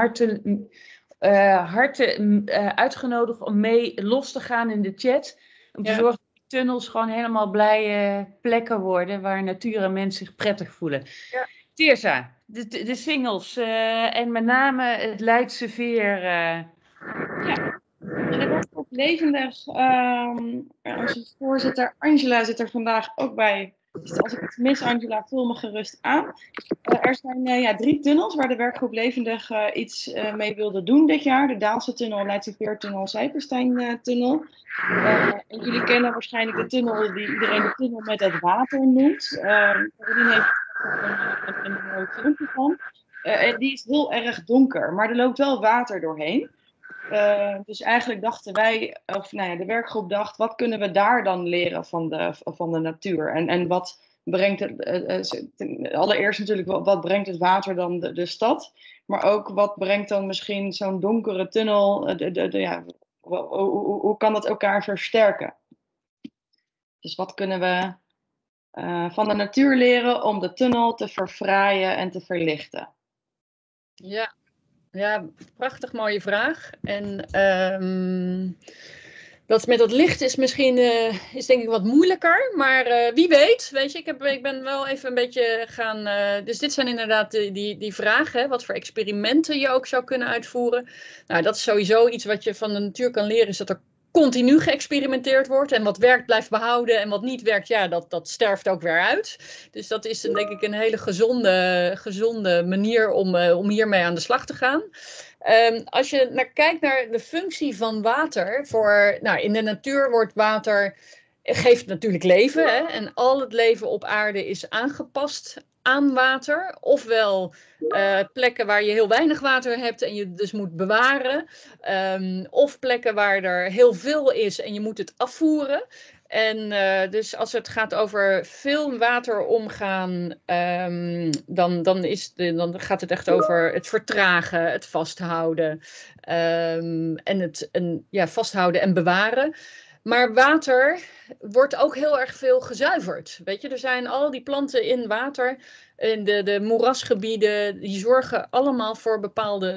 harte uitgenodigd om mee los te gaan in de chat. Om te zorgen dat die tunnels gewoon helemaal blije plekken worden waar natuur en mens zich prettig voelen. Ja. Teerza, de singles en met name het Leidse Veer. De werkgroep Levendig, onze voorzitter Angela zit er vandaag ook bij. Dus als ik het mis, Angela, vul me gerust aan. Er zijn 3 tunnels waar de werkgroep Levendig iets mee wilde doen dit jaar. De Daalse tunnel, Leidse Veertunnel, Sijpenstein-tunnel. En jullie kennen waarschijnlijk de tunnel die iedereen de tunnel met het water noemt. Caroline heeft er een mooi filmpje van. En die is heel erg donker, maar er loopt wel water doorheen. Dus eigenlijk dachten wij, de werkgroep dacht, wat kunnen we daar dan leren van de natuur? En wat brengt het, allereerst natuurlijk, wat brengt het water dan de stad? Maar ook, wat brengt dan misschien zo'n donkere tunnel, hoe kan dat elkaar versterken? Dus wat kunnen we van de natuur leren om de tunnel te verfraaien en te verlichten? Ja, prachtig mooie vraag. En dat met dat licht is misschien is denk ik wat moeilijker. Maar wie weet, weet je, ik ben wel even een beetje gaan... dus dit zijn inderdaad die vragen, hè, wat voor experimenten je ook zou kunnen uitvoeren. Nou, dat is sowieso iets wat je van de natuur kan leren, is dat er continu geëxperimenteerd wordt. En wat werkt blijft behouden en wat niet werkt, ja, dat sterft ook weer uit. Dus dat is denk ik een hele gezonde manier om hiermee aan de slag te gaan. Als je kijkt naar de functie van water, in de natuur wordt water, geeft natuurlijk leven. Hè? En al het leven op aarde is aangepast aan water. Ofwel plekken waar je heel weinig water hebt en je dus moet bewaren. Of plekken waar er heel veel is en je moet het afvoeren. En dus als het gaat over veel water omgaan, dan gaat het echt over het vertragen, het vasthouden. Vasthouden en bewaren. Maar water wordt ook heel erg veel gezuiverd. Weet je, er zijn al die planten in water, in de moerasgebieden, die zorgen allemaal voor bepaalde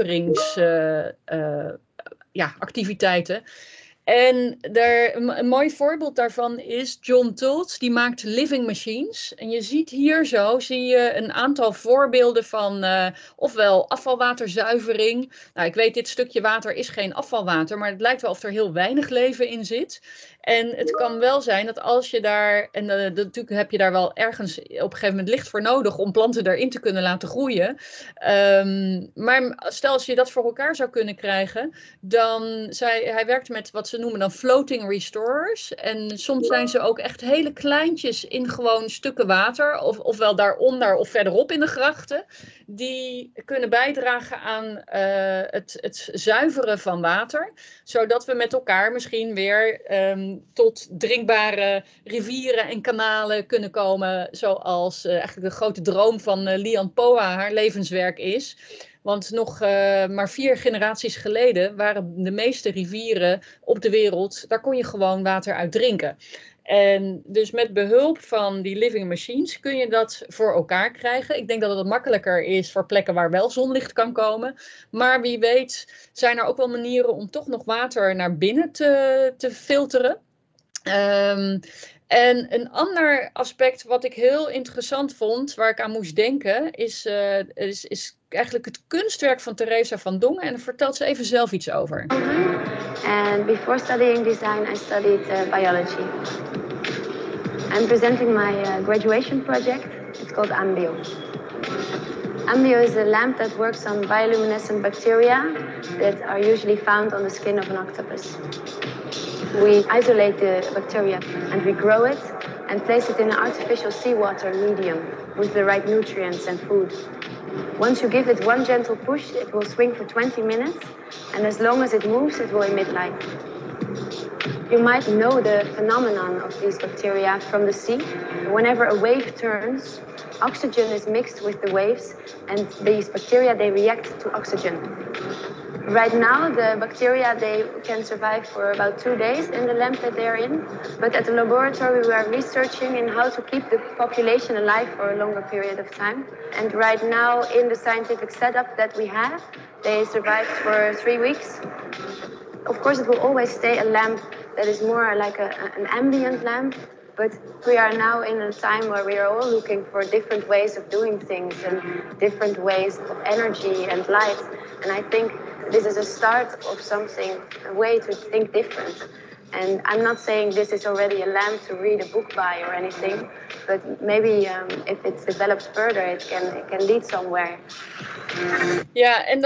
zuiveringsactiviteiten. En een mooi voorbeeld daarvan is John Tult, die maakt living machines. En je ziet hier zie je een aantal voorbeelden van ofwel afvalwaterzuivering. Nou, ik weet, dit stukje water is geen afvalwater, maar het lijkt wel of er heel weinig leven in zit. En het kan wel zijn dat als je daar, en natuurlijk heb je daar wel ergens op een gegeven moment licht voor nodig om planten erin te kunnen laten groeien. Maar stel als je dat voor elkaar zou kunnen krijgen, dan hij werkt met wat ze noemen dan floating restorers. En soms zijn ze ook echt hele kleintjes in gewoon stukken water, ofwel daaronder of verderop in de grachten, die kunnen bijdragen aan het zuiveren van water, zodat we met elkaar misschien weer tot drinkbare rivieren en kanalen kunnen komen, zoals eigenlijk de grote droom van Lian Poa haar levenswerk is. Want nog maar 4 generaties geleden waren de meeste rivieren op de wereld, daar kon je gewoon water uit drinken. En dus met behulp van die living machines kun je dat voor elkaar krijgen. Ik denk dat het makkelijker is voor plekken waar wel zonlicht kan komen. Maar wie weet zijn er ook wel manieren om toch nog water naar binnen te filteren. En een ander aspect wat ik heel interessant vond, waar ik aan moest denken, is eigenlijk het kunstwerk van Teresa van Dongen. En daar vertelt ze even zelf iets over. And before studying design, I studied biology. I'm presenting my graduation project. It's called Ambio. Ambio is a lamp that works on bioluminescent bacteria that are usually found on the skin of an octopus. We isolate the bacteria and we grow it and place it in an artificial seawater medium with the right nutrients and food. Once you give it one gentle push, it will swing for 20 minutes, and as long as it moves, it will emit light. You might know the phenomenon of these bacteria from the sea. Whenever a wave turns, oxygen is mixed with the waves, and these bacteria, they react to oxygen. Right now, the bacteria, they can survive for about 2 days in the lamp that they're in. But at the laboratory, we are researching in how to keep the population alive for a longer period of time. And right now, in the scientific setup that we have, they survived for 3 weeks. Of course, it will always stay a lamp that is more like an ambient lamp. But we are now in a time where we are all looking for different ways of doing things and different ways of energy and light. And I think this is a start of something, a way to think different. And I'm not saying this is already a lamp to read a book by or anything, but maybe if it's developed further, it can lead somewhere. Ja, en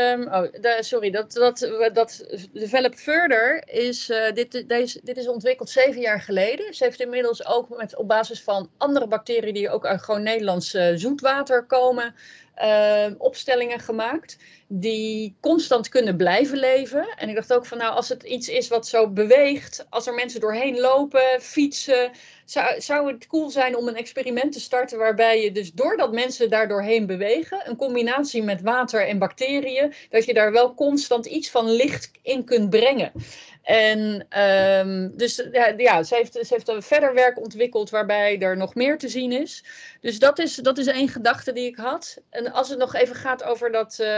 dat Develop Further is, dit is ontwikkeld 7 jaar geleden. Ze heeft inmiddels ook op basis van andere bacteriën die ook uit gewoon Nederlands zoetwater komen, opstellingen gemaakt die constant kunnen blijven leven. En ik dacht ook van, nou, als het iets is wat zo beweegt, als er mensen doorheen lopen, fietsen, zou het cool zijn om een experiment te starten waarbij je dus doordat mensen daar doorheen bewegen, een combinatie met water en bacteriën, dat je daar wel constant iets van licht in kunt brengen. En dus ze heeft verder werk ontwikkeld waarbij er nog meer te zien is. Dus dat is één gedachte die ik had. En als het nog even gaat over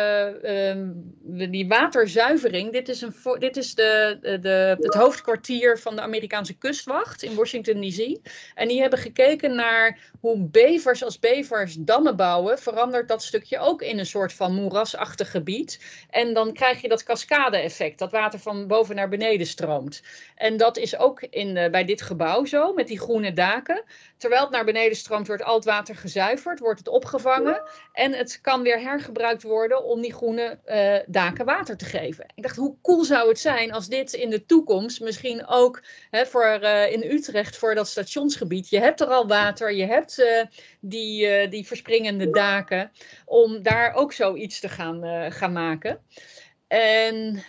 die waterzuivering. Dit is het hoofdkwartier van de Amerikaanse kustwacht in Washington D.C. En die hebben gekeken naar hoe als bevers dammen bouwen, verandert dat stukje ook in een soort van moerasachtig gebied. En dan krijg je dat cascade-effect, dat water van boven naar beneden stroomt. En dat is ook bij dit gebouw zo, met die groene daken. Terwijl het naar beneden stroomt, wordt al het water gezuiverd, wordt het opgevangen. En het kan weer hergebruikt worden om die groene daken water te geven. Ik dacht, hoe cool zou het zijn als dit in de toekomst misschien ook in Utrecht voor dat stationsgebied. Je hebt er al water, je hebt die verspringende daken. Om daar ook zoiets te gaan maken. En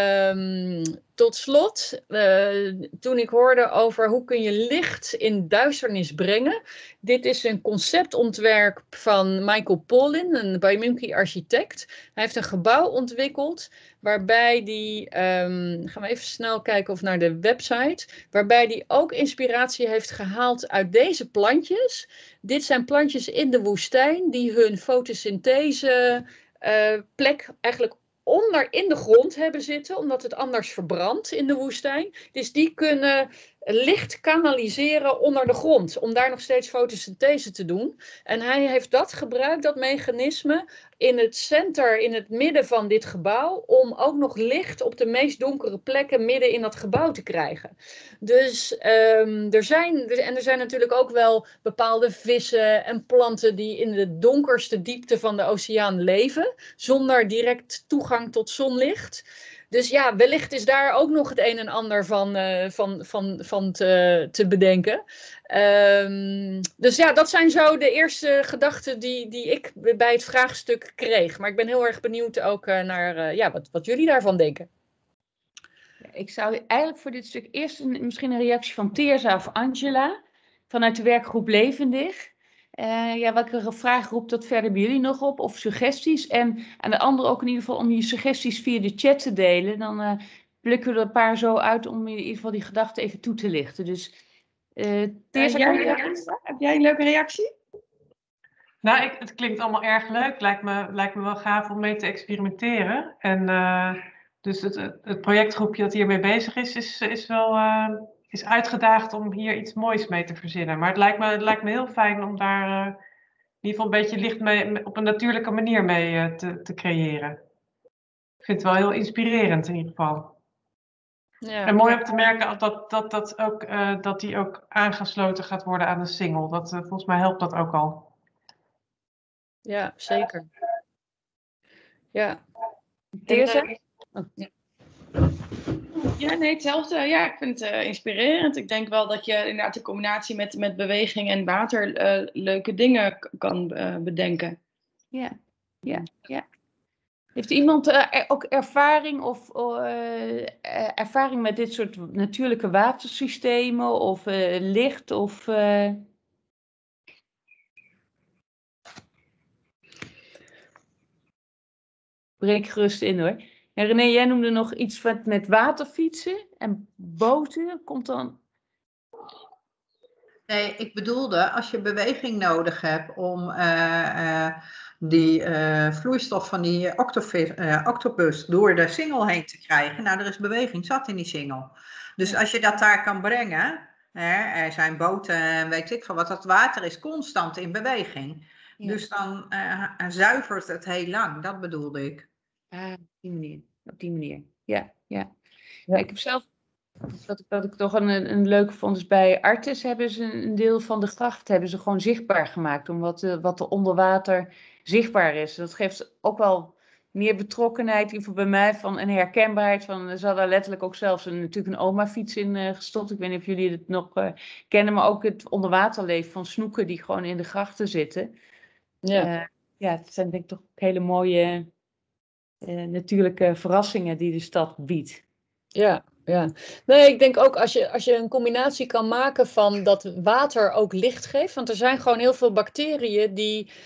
tot slot, toen ik hoorde over hoe kun je licht in duisternis brengen. Dit is een conceptontwerp van Michael Pollan, een biochemie architect. Hij heeft een gebouw ontwikkeld waarbij die, gaan we even snel kijken of naar de website, waarbij die ook inspiratie heeft gehaald uit deze plantjes. Dit zijn plantjes in de woestijn die hun fotosynthese plek eigenlijk onder in de grond hebben zitten, omdat het anders verbrandt in de woestijn. Dus die kunnen licht kanaliseren onder de grond, om daar nog steeds fotosynthese te doen. En hij heeft dat gebruikt, dat mechanisme, in het midden van dit gebouw, om ook nog licht op de meest donkere plekken midden in dat gebouw te krijgen. Dus er zijn natuurlijk ook wel bepaalde vissen en planten die in de donkerste diepte van de oceaan leven, zonder direct toegang tot zonlicht. Dus ja, wellicht is daar ook nog het een en ander van te bedenken. Dus ja, dat zijn zo de eerste gedachten die ik bij het vraagstuk kreeg. Maar ik ben heel erg benieuwd ook naar wat jullie daarvan denken. Ik zou eigenlijk voor dit stuk eerst misschien een reactie van Teersa of Angela vanuit de werkgroep Levendig. Welke vraag roept dat verder bij jullie nog op? Of suggesties? En aan de andere ook in ieder geval om je suggesties via de chat te delen. Dan plukken we er een paar zo uit om in ieder geval die gedachten even toe te lichten. Dus Teersa, heb jij een leuke reactie? Nou, het klinkt allemaal erg leuk. Lijkt me wel gaaf om mee te experimenteren. En dus het projectgroepje dat hiermee bezig is uitgedaagd om hier iets moois mee te verzinnen. Maar het lijkt me heel fijn om daar in ieder geval een beetje licht mee, op een natuurlijke manier mee te creëren. Ik vind het wel heel inspirerend in ieder geval. Ja. En mooi om te merken dat die ook aangesloten gaat worden aan de single. Volgens mij helpt dat ook al. Ja, zeker. Ja. Teersa? Ja, nee, hetzelfde. Ja, ik vind het inspirerend. Ik denk wel dat je inderdaad de combinatie met beweging en water leuke dingen kan bedenken. Ja. Heeft iemand ook ervaring met dit soort natuurlijke watersystemen of licht of... Breek gerust in hoor. En René, jij noemde nog iets met waterfietsen en boten. Komt dan... Nee, ik bedoelde als je beweging nodig hebt om die vloeistof van die octopus door de singel heen te krijgen. Nou, er is beweging zat in die singel. Dus als je dat daar kan brengen, er zijn boten en weet ik veel wat, dat water is constant in beweging. Ja. Dus dan zuivert het heel lang, dat bedoelde ik. Op die manier. Ja. Ik heb zelf Wat ik toch een leuke vond is bij Artis hebben ze een deel van de gracht hebben ze gewoon zichtbaar gemaakt. Omdat wat er onder water zichtbaar is. Dat geeft ook wel meer betrokkenheid, in ieder geval bij mij, van een herkenbaarheid. Ze hadden letterlijk ook zelfs natuurlijk een oma-fiets in gestopt. Ik weet niet of jullie het nog kennen, maar ook het onderwaterleven van snoeken die gewoon in de grachten zitten. Ja. Het zijn denk ik toch hele mooie natuurlijke verrassingen die de stad biedt. Ja. Nee, ik denk ook als je een combinatie kan maken van dat water ook licht geeft. Want er zijn gewoon heel veel bacteriën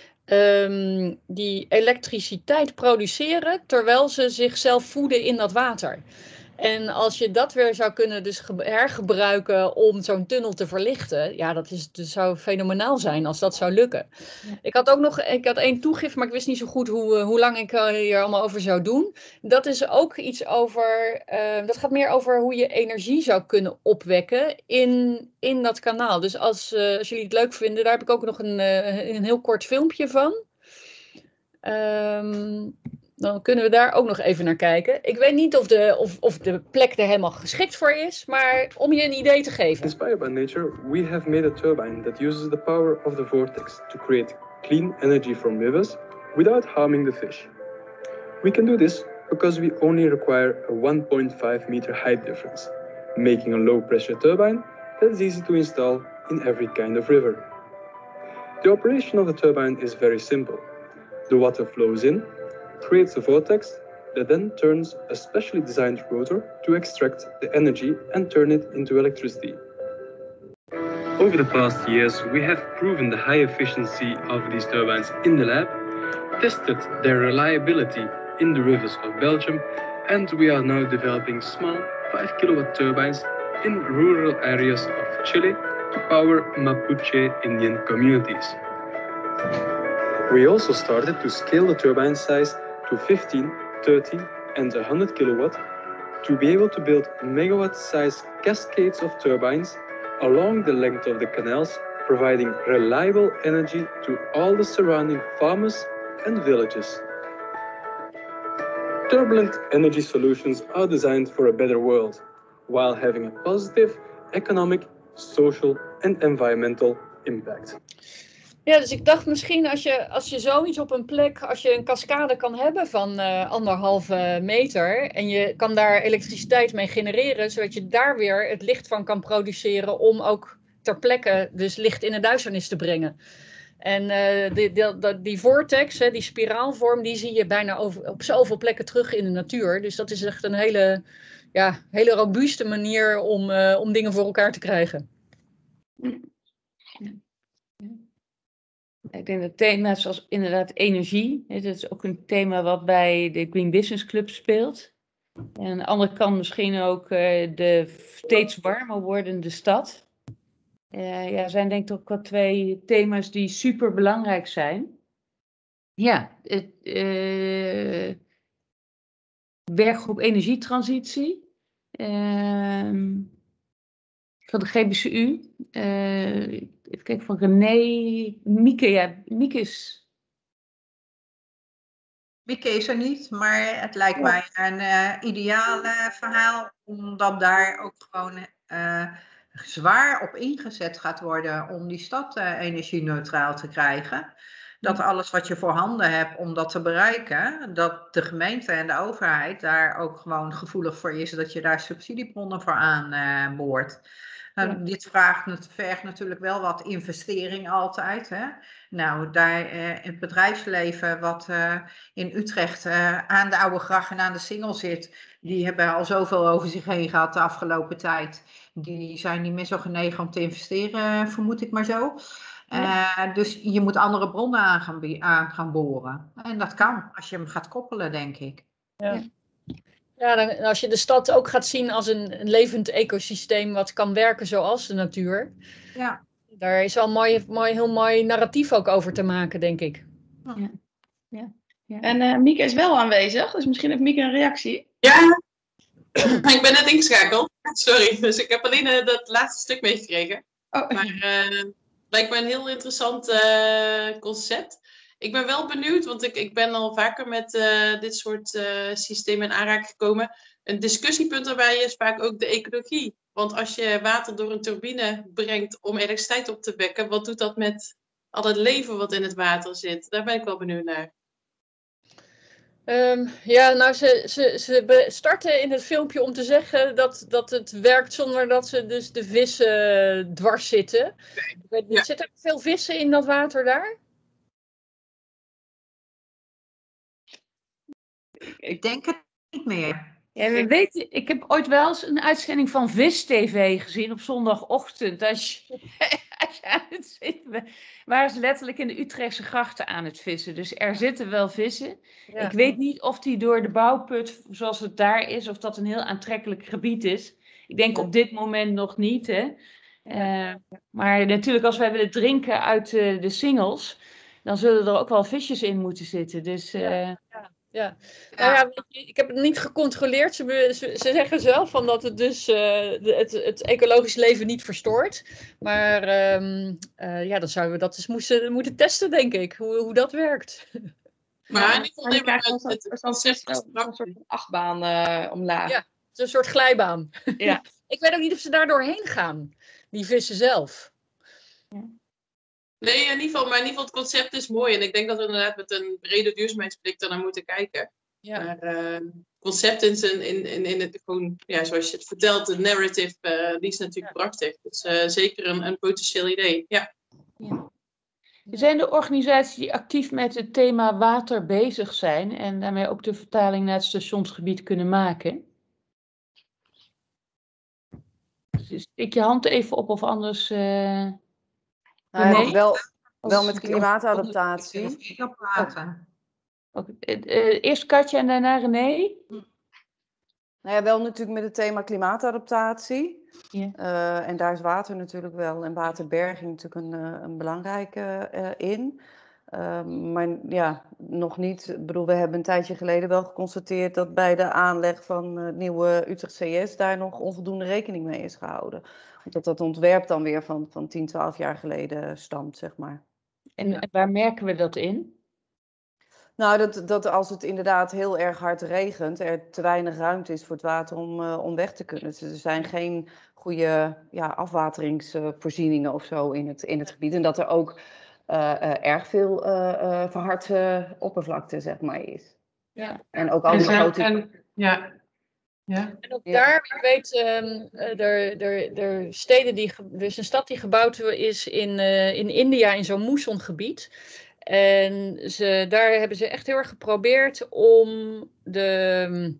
die elektriciteit produceren terwijl ze zichzelf voeden in dat water. En als je dat weer zou kunnen dus hergebruiken om zo'n tunnel te verlichten, ja, dat zou fenomenaal zijn als dat zou lukken. Ja. Ik had één toegift, maar ik wist niet zo goed hoe lang ik hier allemaal over zou doen. Dat is ook iets over, dat gaat meer over hoe je energie zou kunnen opwekken in dat kanaal. Dus als jullie het leuk vinden, daar heb ik ook nog een heel kort filmpje van. Dan kunnen we daar ook nog even naar kijken. Ik weet niet of de plek er helemaal geschikt voor is, maar om je een idee te geven. Inspired by nature, we have made a turbine that uses the power of the vortex to create clean energy from rivers without harming the fish. We can do this because we only require a 1.5 meter height difference, making a low pressure turbine that is easy to install in every kind of river. The operation of the turbine is very simple. The water flows in, creates a vortex that then turns a specially designed rotor to extract the energy and turn it into electricity. Over the past years, we have proven the high efficiency of these turbines in the lab, tested their reliability in the rivers of Belgium, and we are now developing small 5 kilowatt turbines in rural areas of Chile to power Mapuche Indian communities. We also started to scale the turbine size to 15, 30 and 100 kilowatt to be able to build megawatt-sized cascades of turbines along the length of the canals, providing reliable energy to all the surrounding farmers and villages. Turbulent energy solutions are designed for a better world, while having a positive economic, social and environmental impact. Ja, dus ik dacht misschien als je zoiets op een plek, als je een cascade kan hebben van 1,5 meter en je kan daar elektriciteit mee genereren, zodat je daar weer het licht van kan produceren om ook ter plekke dus licht in de duisternis te brengen. En die vortex, die spiraalvorm, die zie je bijna op zoveel plekken terug in de natuur. Dus dat is echt een hele robuuste manier om dingen voor elkaar te krijgen. Ik denk dat thema's zoals inderdaad energie, dat is ook een thema wat bij de Green Business Club speelt. En aan de andere kant misschien ook de steeds warmer wordende stad. Zijn denk ik ook wel 2 thema's die super belangrijk zijn. Ja, werkgroep energietransitie van de GBCU. Even kijken van René, Mieke. Ja, Mieke is er niet, maar het lijkt mij een ideaal verhaal, omdat daar ook gewoon zwaar op ingezet gaat worden om die stad energie-neutraal te krijgen. Dat alles wat je voorhanden hebt om dat te bereiken, dat de gemeente en de overheid daar ook gewoon gevoelig voor is, dat je daar subsidiebronnen voor aanboort. Dit vergt natuurlijk wel wat investering altijd. Hè? Nou, daar het bedrijfsleven wat in Utrecht aan de Oude Gracht en aan de Singel zit, die hebben al zoveel over zich heen gehad de afgelopen tijd. Die zijn niet meer zo genegen om te investeren, vermoed ik maar zo. Dus je moet andere bronnen aan gaan boren. En dat kan, als je hem gaat koppelen, denk ik. Ja, dan, als je de stad ook gaat zien als een levend ecosysteem wat kan werken zoals de natuur. Ja. Daar is al heel mooi narratief ook over te maken, denk ik. Ja. En Mieke is wel aanwezig, dus misschien heeft Mieke een reactie. Ja, ik ben net ingeschakeld. Sorry, dus ik heb alleen dat laatste stuk meegekregen. Maar lijkt me een heel interessant concept. Ik ben wel benieuwd, want ik ben al vaker met dit soort systemen in aanraking gekomen. een discussiepunt daarbij is vaak ook de ecologie. Want als je water door een turbine brengt om elektriciteit op te wekken, wat doet dat met al het leven wat in het water zit? Daar ben ik wel benieuwd naar. Ja, nou, ze starten in het filmpje om te zeggen dat het werkt zonder dat ze dus de vissen dwars zitten. Ja. Zitten er veel vissen in dat water daar? Ik denk het niet meer. Ja, we weten, ik heb ooit wel eens een uitzending van Vis TV gezien op zondagochtend. Als je aan het zitten, waren ze letterlijk in de Utrechtse grachten aan het vissen. Dus er zitten wel vissen. Ja. Ik weet niet of die door de bouwput, zoals het daar is, of dat een heel aantrekkelijk gebied is. Ik denk op dit moment nog niet. Hè? Maar natuurlijk, als wij willen drinken uit de singels, dan zullen er ook wel visjes in moeten zitten. Dus... Ja, nou ja, ik heb het niet gecontroleerd. Ze zeggen zelf van dat het dus het ecologisch leven niet verstoort. Maar ja, dan zouden we dat eens moeten testen, denk ik, hoe dat werkt. Maar in ieder geval een soort achtbaan omlaag. Ja, het is een soort glijbaan. Ja. Ik weet ook niet of ze daar doorheen gaan, die vissen zelf. Nee, in ieder geval het concept is mooi. En ik denk dat we inderdaad met een brede duurzaamheidsblik daarnaar moeten kijken. Ja. Maar het concept in het gewoon, ja, zoals je het vertelt, de narrative, die is natuurlijk prachtig. Dus zeker een potentieel idee. Ja. Zijn er organisaties die actief met het thema water bezig zijn en daarmee ook de vertaling naar het stationsgebied kunnen maken? Dus steek je hand even op of anders... Nee. Wel met klimaatadaptatie. Eerst Katja en daarna René. Nou ja, wel natuurlijk met het thema klimaatadaptatie. Ja. En daar is water natuurlijk wel en waterberging natuurlijk een belangrijke in. Maar ja, nog niet. Ik bedoel, we hebben een tijdje geleden wel geconstateerd dat bij de aanleg van het nieuwe Utrecht CS daar nog onvoldoende rekening mee is gehouden. Omdat dat ontwerp dan weer van 10, 12 jaar geleden stamt, zeg maar. En waar merken we dat in? Nou, dat als het inderdaad heel erg hard regent, er te weinig ruimte is voor het water om weg te kunnen. Dus er zijn geen goede afwateringsvoorzieningen of zo in het gebied. En dat er ook erg veel verhardse oppervlakte, zeg maar, is. Ja. En ook al die grote... En ook daar, ik weet, er steden er is een stad die gebouwd is in India, in zo'n moessongebied. En daar hebben ze echt heel erg geprobeerd om de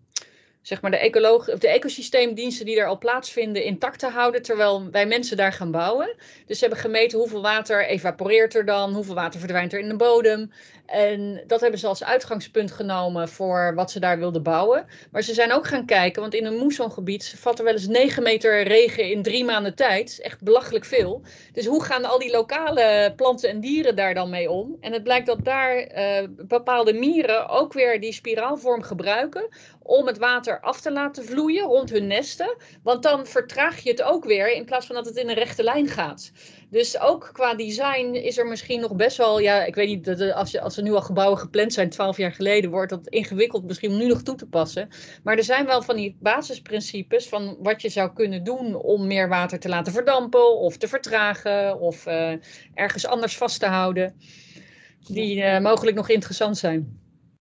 ecosysteemdiensten die er al plaatsvinden intact te houden, terwijl wij mensen daar gaan bouwen. Dus ze hebben gemeten hoeveel water evaporeert er dan, hoeveel water verdwijnt er in de bodem. En dat hebben ze als uitgangspunt genomen voor wat ze daar wilden bouwen. Maar ze zijn ook gaan kijken, want in een moessongebied valt er wel eens 9 meter regen in 3 maanden tijd. Echt belachelijk veel. Dus hoe gaan al die lokale planten en dieren daar dan mee om? En het blijkt dat daar bepaalde mieren ook weer die spiraalvorm gebruiken om het water af te laten vloeien rond hun nesten. Want dan vertraag je het ook weer in plaats van dat het in een rechte lijn gaat. Dus ook qua design is er misschien nog best wel... Ja, ik weet niet, als er nu al gebouwen gepland zijn 12 jaar geleden, wordt dat ingewikkeld misschien om nu nog toe te passen. Maar er zijn wel van die basisprincipes van wat je zou kunnen doen om meer water te laten verdampen of te vertragen of ergens anders vast te houden. Die mogelijk nog interessant zijn.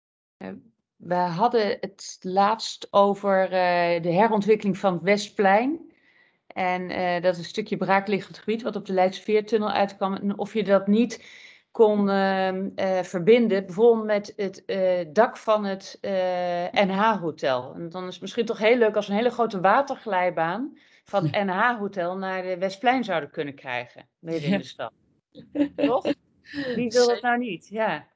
We hadden het laatst over de herontwikkeling van het Westplein. En dat is een stukje braakliggend gebied wat op de Leidse-Veertunnel uitkwam. En of je dat niet kon verbinden, bijvoorbeeld met het dak van het NH-hotel. En dan is het misschien toch heel leuk als we een hele grote waterglijbaan van het NH-hotel naar de Westplein zouden kunnen krijgen. Midden in de stad. Toch? Wie wil dat nou niet? Ja.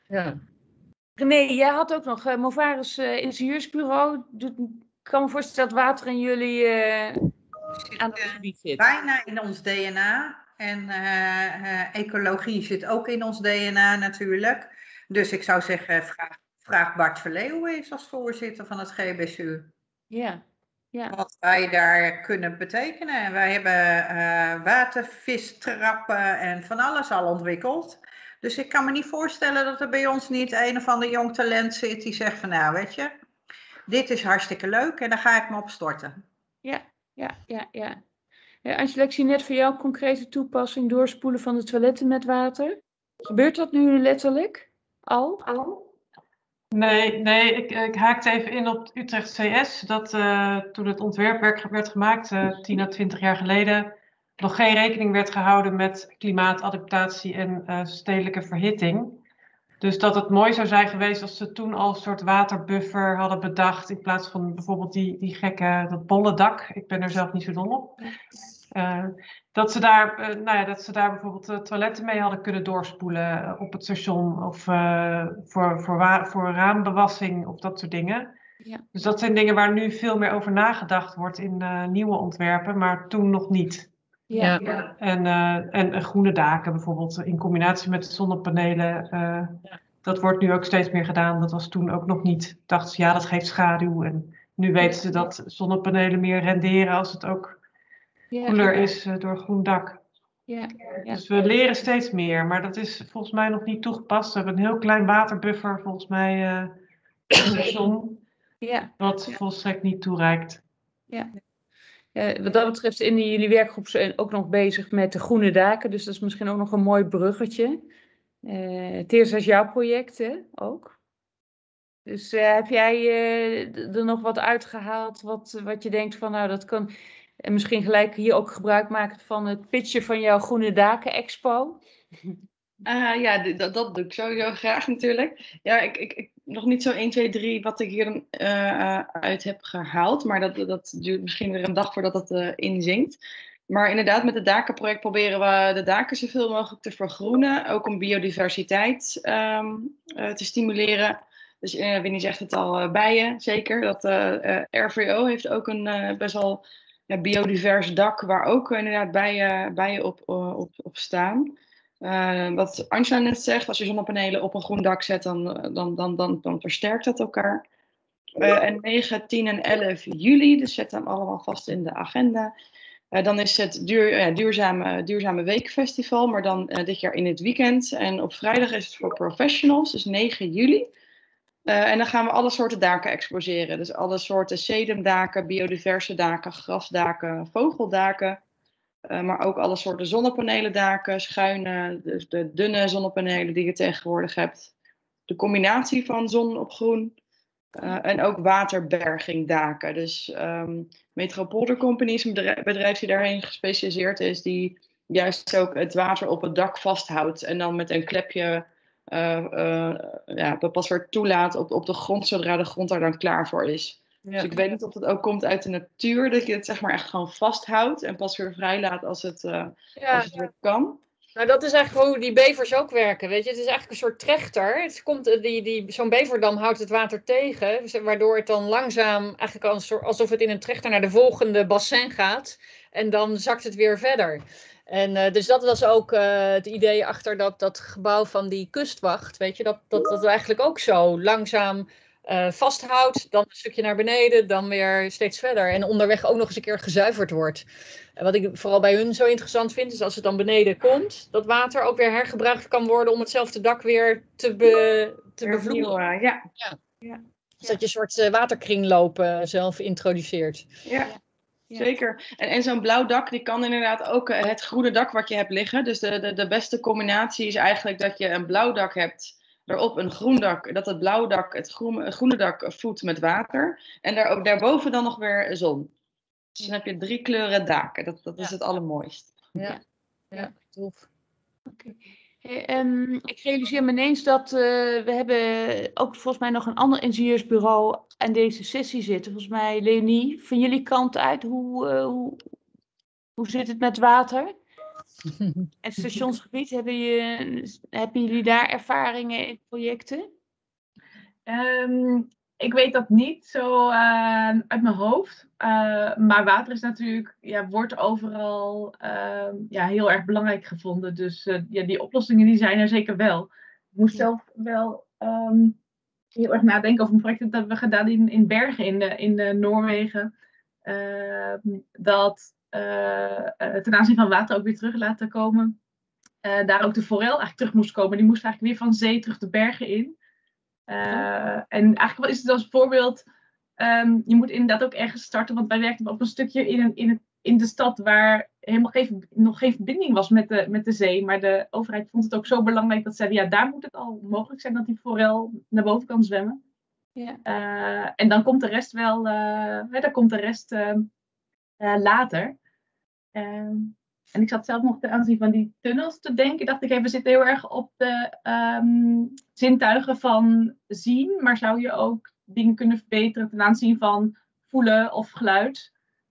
René, jij had ook nog Movares ingenieursbureau. Ik kan me voorstellen dat water in jullie aan het gebied zit. Bijna in ons DNA. En ecologie zit ook in ons DNA natuurlijk. Dus ik zou zeggen, vraag Bart Verleeuwen eens als voorzitter van het GBSU. Ja. Wat wij daar kunnen betekenen. En wij hebben watervistrappen en van alles al ontwikkeld. Dus ik kan me niet voorstellen dat er bij ons niet een of ander jong talent zit die zegt van nou weet je, dit is hartstikke leuk en daar ga ik me op storten. Ja. Angela, ik zie net voor jou concrete toepassing doorspoelen van de toiletten met water. Gebeurt dat nu letterlijk al? Nee, ik haakte even in op Utrecht CS. Dat toen het ontwerp werd gemaakt, 10 à 20 jaar geleden, nog geen rekening werd gehouden met klimaatadaptatie en stedelijke verhitting. Dus dat het mooi zou zijn geweest als ze toen al een soort waterbuffer hadden bedacht. In plaats van bijvoorbeeld die gekke, dat bolle dak. Ik ben er zelf niet zo dol op. Dat ze daar bijvoorbeeld toiletten mee hadden kunnen doorspoelen op het station. Of voor raambewassing of dat soort dingen. Ja. Dus dat zijn dingen waar nu veel meer over nagedacht wordt in nieuwe ontwerpen. Maar toen nog niet. Ja. En groene daken bijvoorbeeld in combinatie met zonnepanelen. Dat wordt nu ook steeds meer gedaan. Dat was toen ook nog niet. Dachten ze, ja, dat geeft schaduw. En nu weten ze dat zonnepanelen meer renderen als het ook koeler is door een groen dak. Ja. Dus we leren steeds meer. Maar dat is volgens mij nog niet toegepast. We hebben een heel klein waterbuffer volgens mij op het station. Wat volstrekt niet toereikt. Ja. Wat dat betreft in jullie werkgroep zijn ook nog bezig met de groene daken. Dus dat is misschien ook nog een mooi bruggetje. Teersa is jouw project, hè? Ook. Dus heb jij er nog wat uitgehaald wat je denkt van nou dat kan... En misschien gelijk hier ook gebruik maken van het pitchen van jouw Groene Daken Expo. Dat doe ik sowieso graag natuurlijk. Ja, ik nog niet zo 1, 2, 3 wat ik hier uit heb gehaald. Maar dat duurt misschien weer een dag voordat het inzinkt. Maar inderdaad, met het dakenproject proberen we de daken zoveel mogelijk te vergroenen. Ook om biodiversiteit te stimuleren. Dus Winnie zegt het al, bijen zeker. Dat RVO heeft ook een best wel biodivers dak waar ook inderdaad bijen op staan. Wat Angela net zegt, als je zonnepanelen op een groen dak zet, dan versterkt dat elkaar. En 9, 10 en 11 juli, dus zet hem allemaal vast in de agenda. Dan is het duurzame weekfestival, maar dan dit jaar in het weekend. En op vrijdag is het voor professionals, dus 9 juli. En dan gaan we alle soorten daken exposeren. Dus alle soorten sedumdaken, biodiverse daken, grasdaken, vogeldaken. Maar ook alle soorten zonnepanelendaken, schuine, dus de dunne zonnepanelen die je tegenwoordig hebt. De combinatie van zon op groen. En ook waterbergingdaken. Dus Metropolder Company is een bedrijf die daarheen gespecialiseerd is. Die juist ook het water op het dak vasthoudt. En dan met een klepje pas weer toelaat op de grond. Zodra de grond daar dan klaar voor is. Ja. Dus ik weet niet of het ook komt uit de natuur. Dat je het zeg maar echt gewoon vasthoudt. En pas weer vrijlaat als het weer kan. Nou, dat is eigenlijk hoe die bevers ook werken, weet je. Het is eigenlijk een soort trechter. Het komt, zo'n beverdam houdt het water tegen, waardoor het dan langzaam, eigenlijk alsof het in een trechter naar de volgende bassin gaat. En dan zakt het weer verder. En dus dat was ook het idee achter dat gebouw van die kustwacht, weet je. Dat eigenlijk ook zo langzaam vasthoudt, dan een stukje naar beneden, dan weer steeds verder. En onderweg ook nog eens een keer gezuiverd wordt. En wat ik vooral bij hun zo interessant vind, is als het dan beneden komt, dat water ook weer hergebruikt kan worden om hetzelfde dak weer te bevloeien. Ja. Dus dat je een soort waterkringloop zelf introduceert. Ja. Zeker. En zo'n blauw dak, die kan inderdaad ook het groene dak wat je hebt liggen. Dus de beste combinatie is eigenlijk dat je een blauw dak hebt, erop een groen dak, dat het blauwe dak het groene dak voedt met water. En daarboven dan nog weer zon. Dus dan heb je 3 kleuren daken. Dat is het allermooist. Ja, tof. Okay. Ik realiseer me ineens dat we hebben ook volgens mij nog een ander ingenieursbureau aan deze sessie zitten. Volgens mij, Leonie, van jullie kant uit, hoe zit het met water? En stationsgebied, hebben jullie daar ervaringen in projecten? Ik weet dat niet zo uit mijn hoofd. Maar water is natuurlijk, wordt overal heel erg belangrijk gevonden. Dus die oplossingen die zijn er zeker wel. Ik moest zelf wel heel erg nadenken over een project dat we gedaan in Bergen in Noorwegen. Dat ten aanzien van water ook weer terug laten komen. Daar ook de forel eigenlijk terug moest komen. Die moest eigenlijk weer van zee terug de bergen in. En eigenlijk is het als voorbeeld je moet inderdaad ook ergens starten. Want wij werkten op een stukje in de stad waar helemaal nog geen verbinding was met de zee. Maar de overheid vond het ook zo belangrijk dat ze zeiden, ja, daar moet het al mogelijk zijn dat die forel naar boven kan zwemmen. Ja. En dan komt de rest wel, later. En ik zat zelf nog ten aanzien van die tunnels te denken. Dacht ik, we zitten heel erg op de zintuigen van zien. Maar zou je ook dingen kunnen verbeteren ten aanzien van voelen of geluid?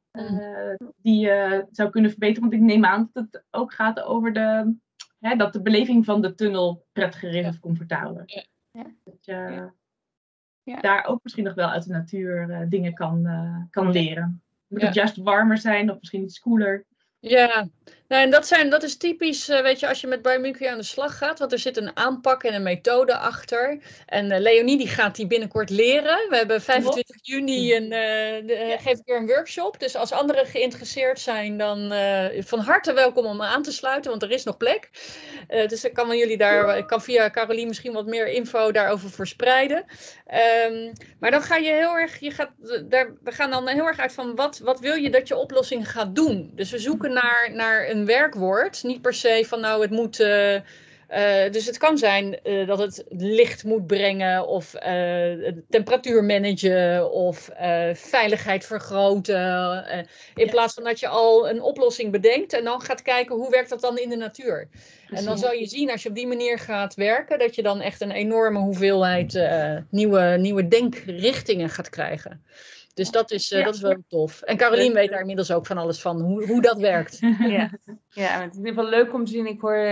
Die je zou kunnen verbeteren. Want ik neem aan dat het ook gaat over dat de beleving van de tunnel prettiger is of comfortabeler. Dat je daar ook misschien nog wel uit de natuur dingen kan leren. Moet het juist warmer zijn of misschien iets koeler? Ja, nou, en dat is typisch, weet je, als je met biomimicry aan de slag gaat, want er zit een aanpak en een methode achter. En Leonie die gaat die binnenkort leren. We hebben 25 juni geef ik weer een workshop. Dus als anderen geïnteresseerd zijn, dan van harte welkom om aan te sluiten, want er is nog plek. Dus ik kan via Carolien misschien wat meer info daarover verspreiden. Maar dan ga je heel erg, we gaan dan heel erg uit van wat wil je dat je oplossing gaat doen. Dus we zoeken naar een werkwoord. Niet per se van nou het moet... dus het kan zijn dat het licht moet brengen of temperatuur managen of veiligheid vergroten. In plaats van dat je al een oplossing bedenkt en dan gaat kijken hoe werkt dat dan in de natuur. En dan zal je zien als je op die manier gaat werken dat je dan echt een enorme hoeveelheid nieuwe denkrichtingen gaat krijgen. Dus dat is wel tof. En Carolien weet daar inmiddels ook van alles van, hoe dat werkt. Ja, het is in ieder geval leuk om te zien. Ik hoor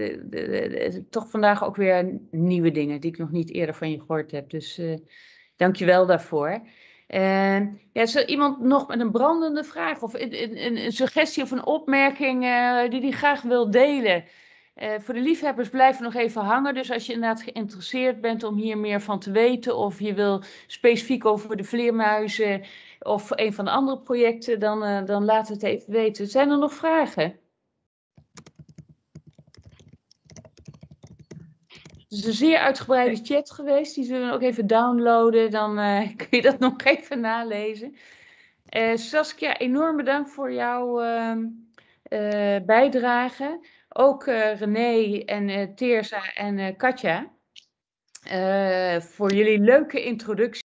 toch vandaag ook weer nieuwe dingen die ik nog niet eerder van je gehoord heb. Dus dank je wel daarvoor. Is er iemand nog met een brandende vraag of een suggestie of een opmerking die graag wil delen? Voor de liefhebbers blijven nog even hangen. Dus als je inderdaad geïnteresseerd bent om hier meer van te weten, of je wil specifiek over de vleermuizen of een van de andere projecten, dan laat het even weten. Zijn er nog vragen? Het is een zeer uitgebreide chat geweest. Die zullen we ook even downloaden. Dan kun je dat nog even nalezen. Saskia, enorm bedankt voor jouw bijdrage. Ook René en Teersa en Katja. Voor jullie leuke introductie.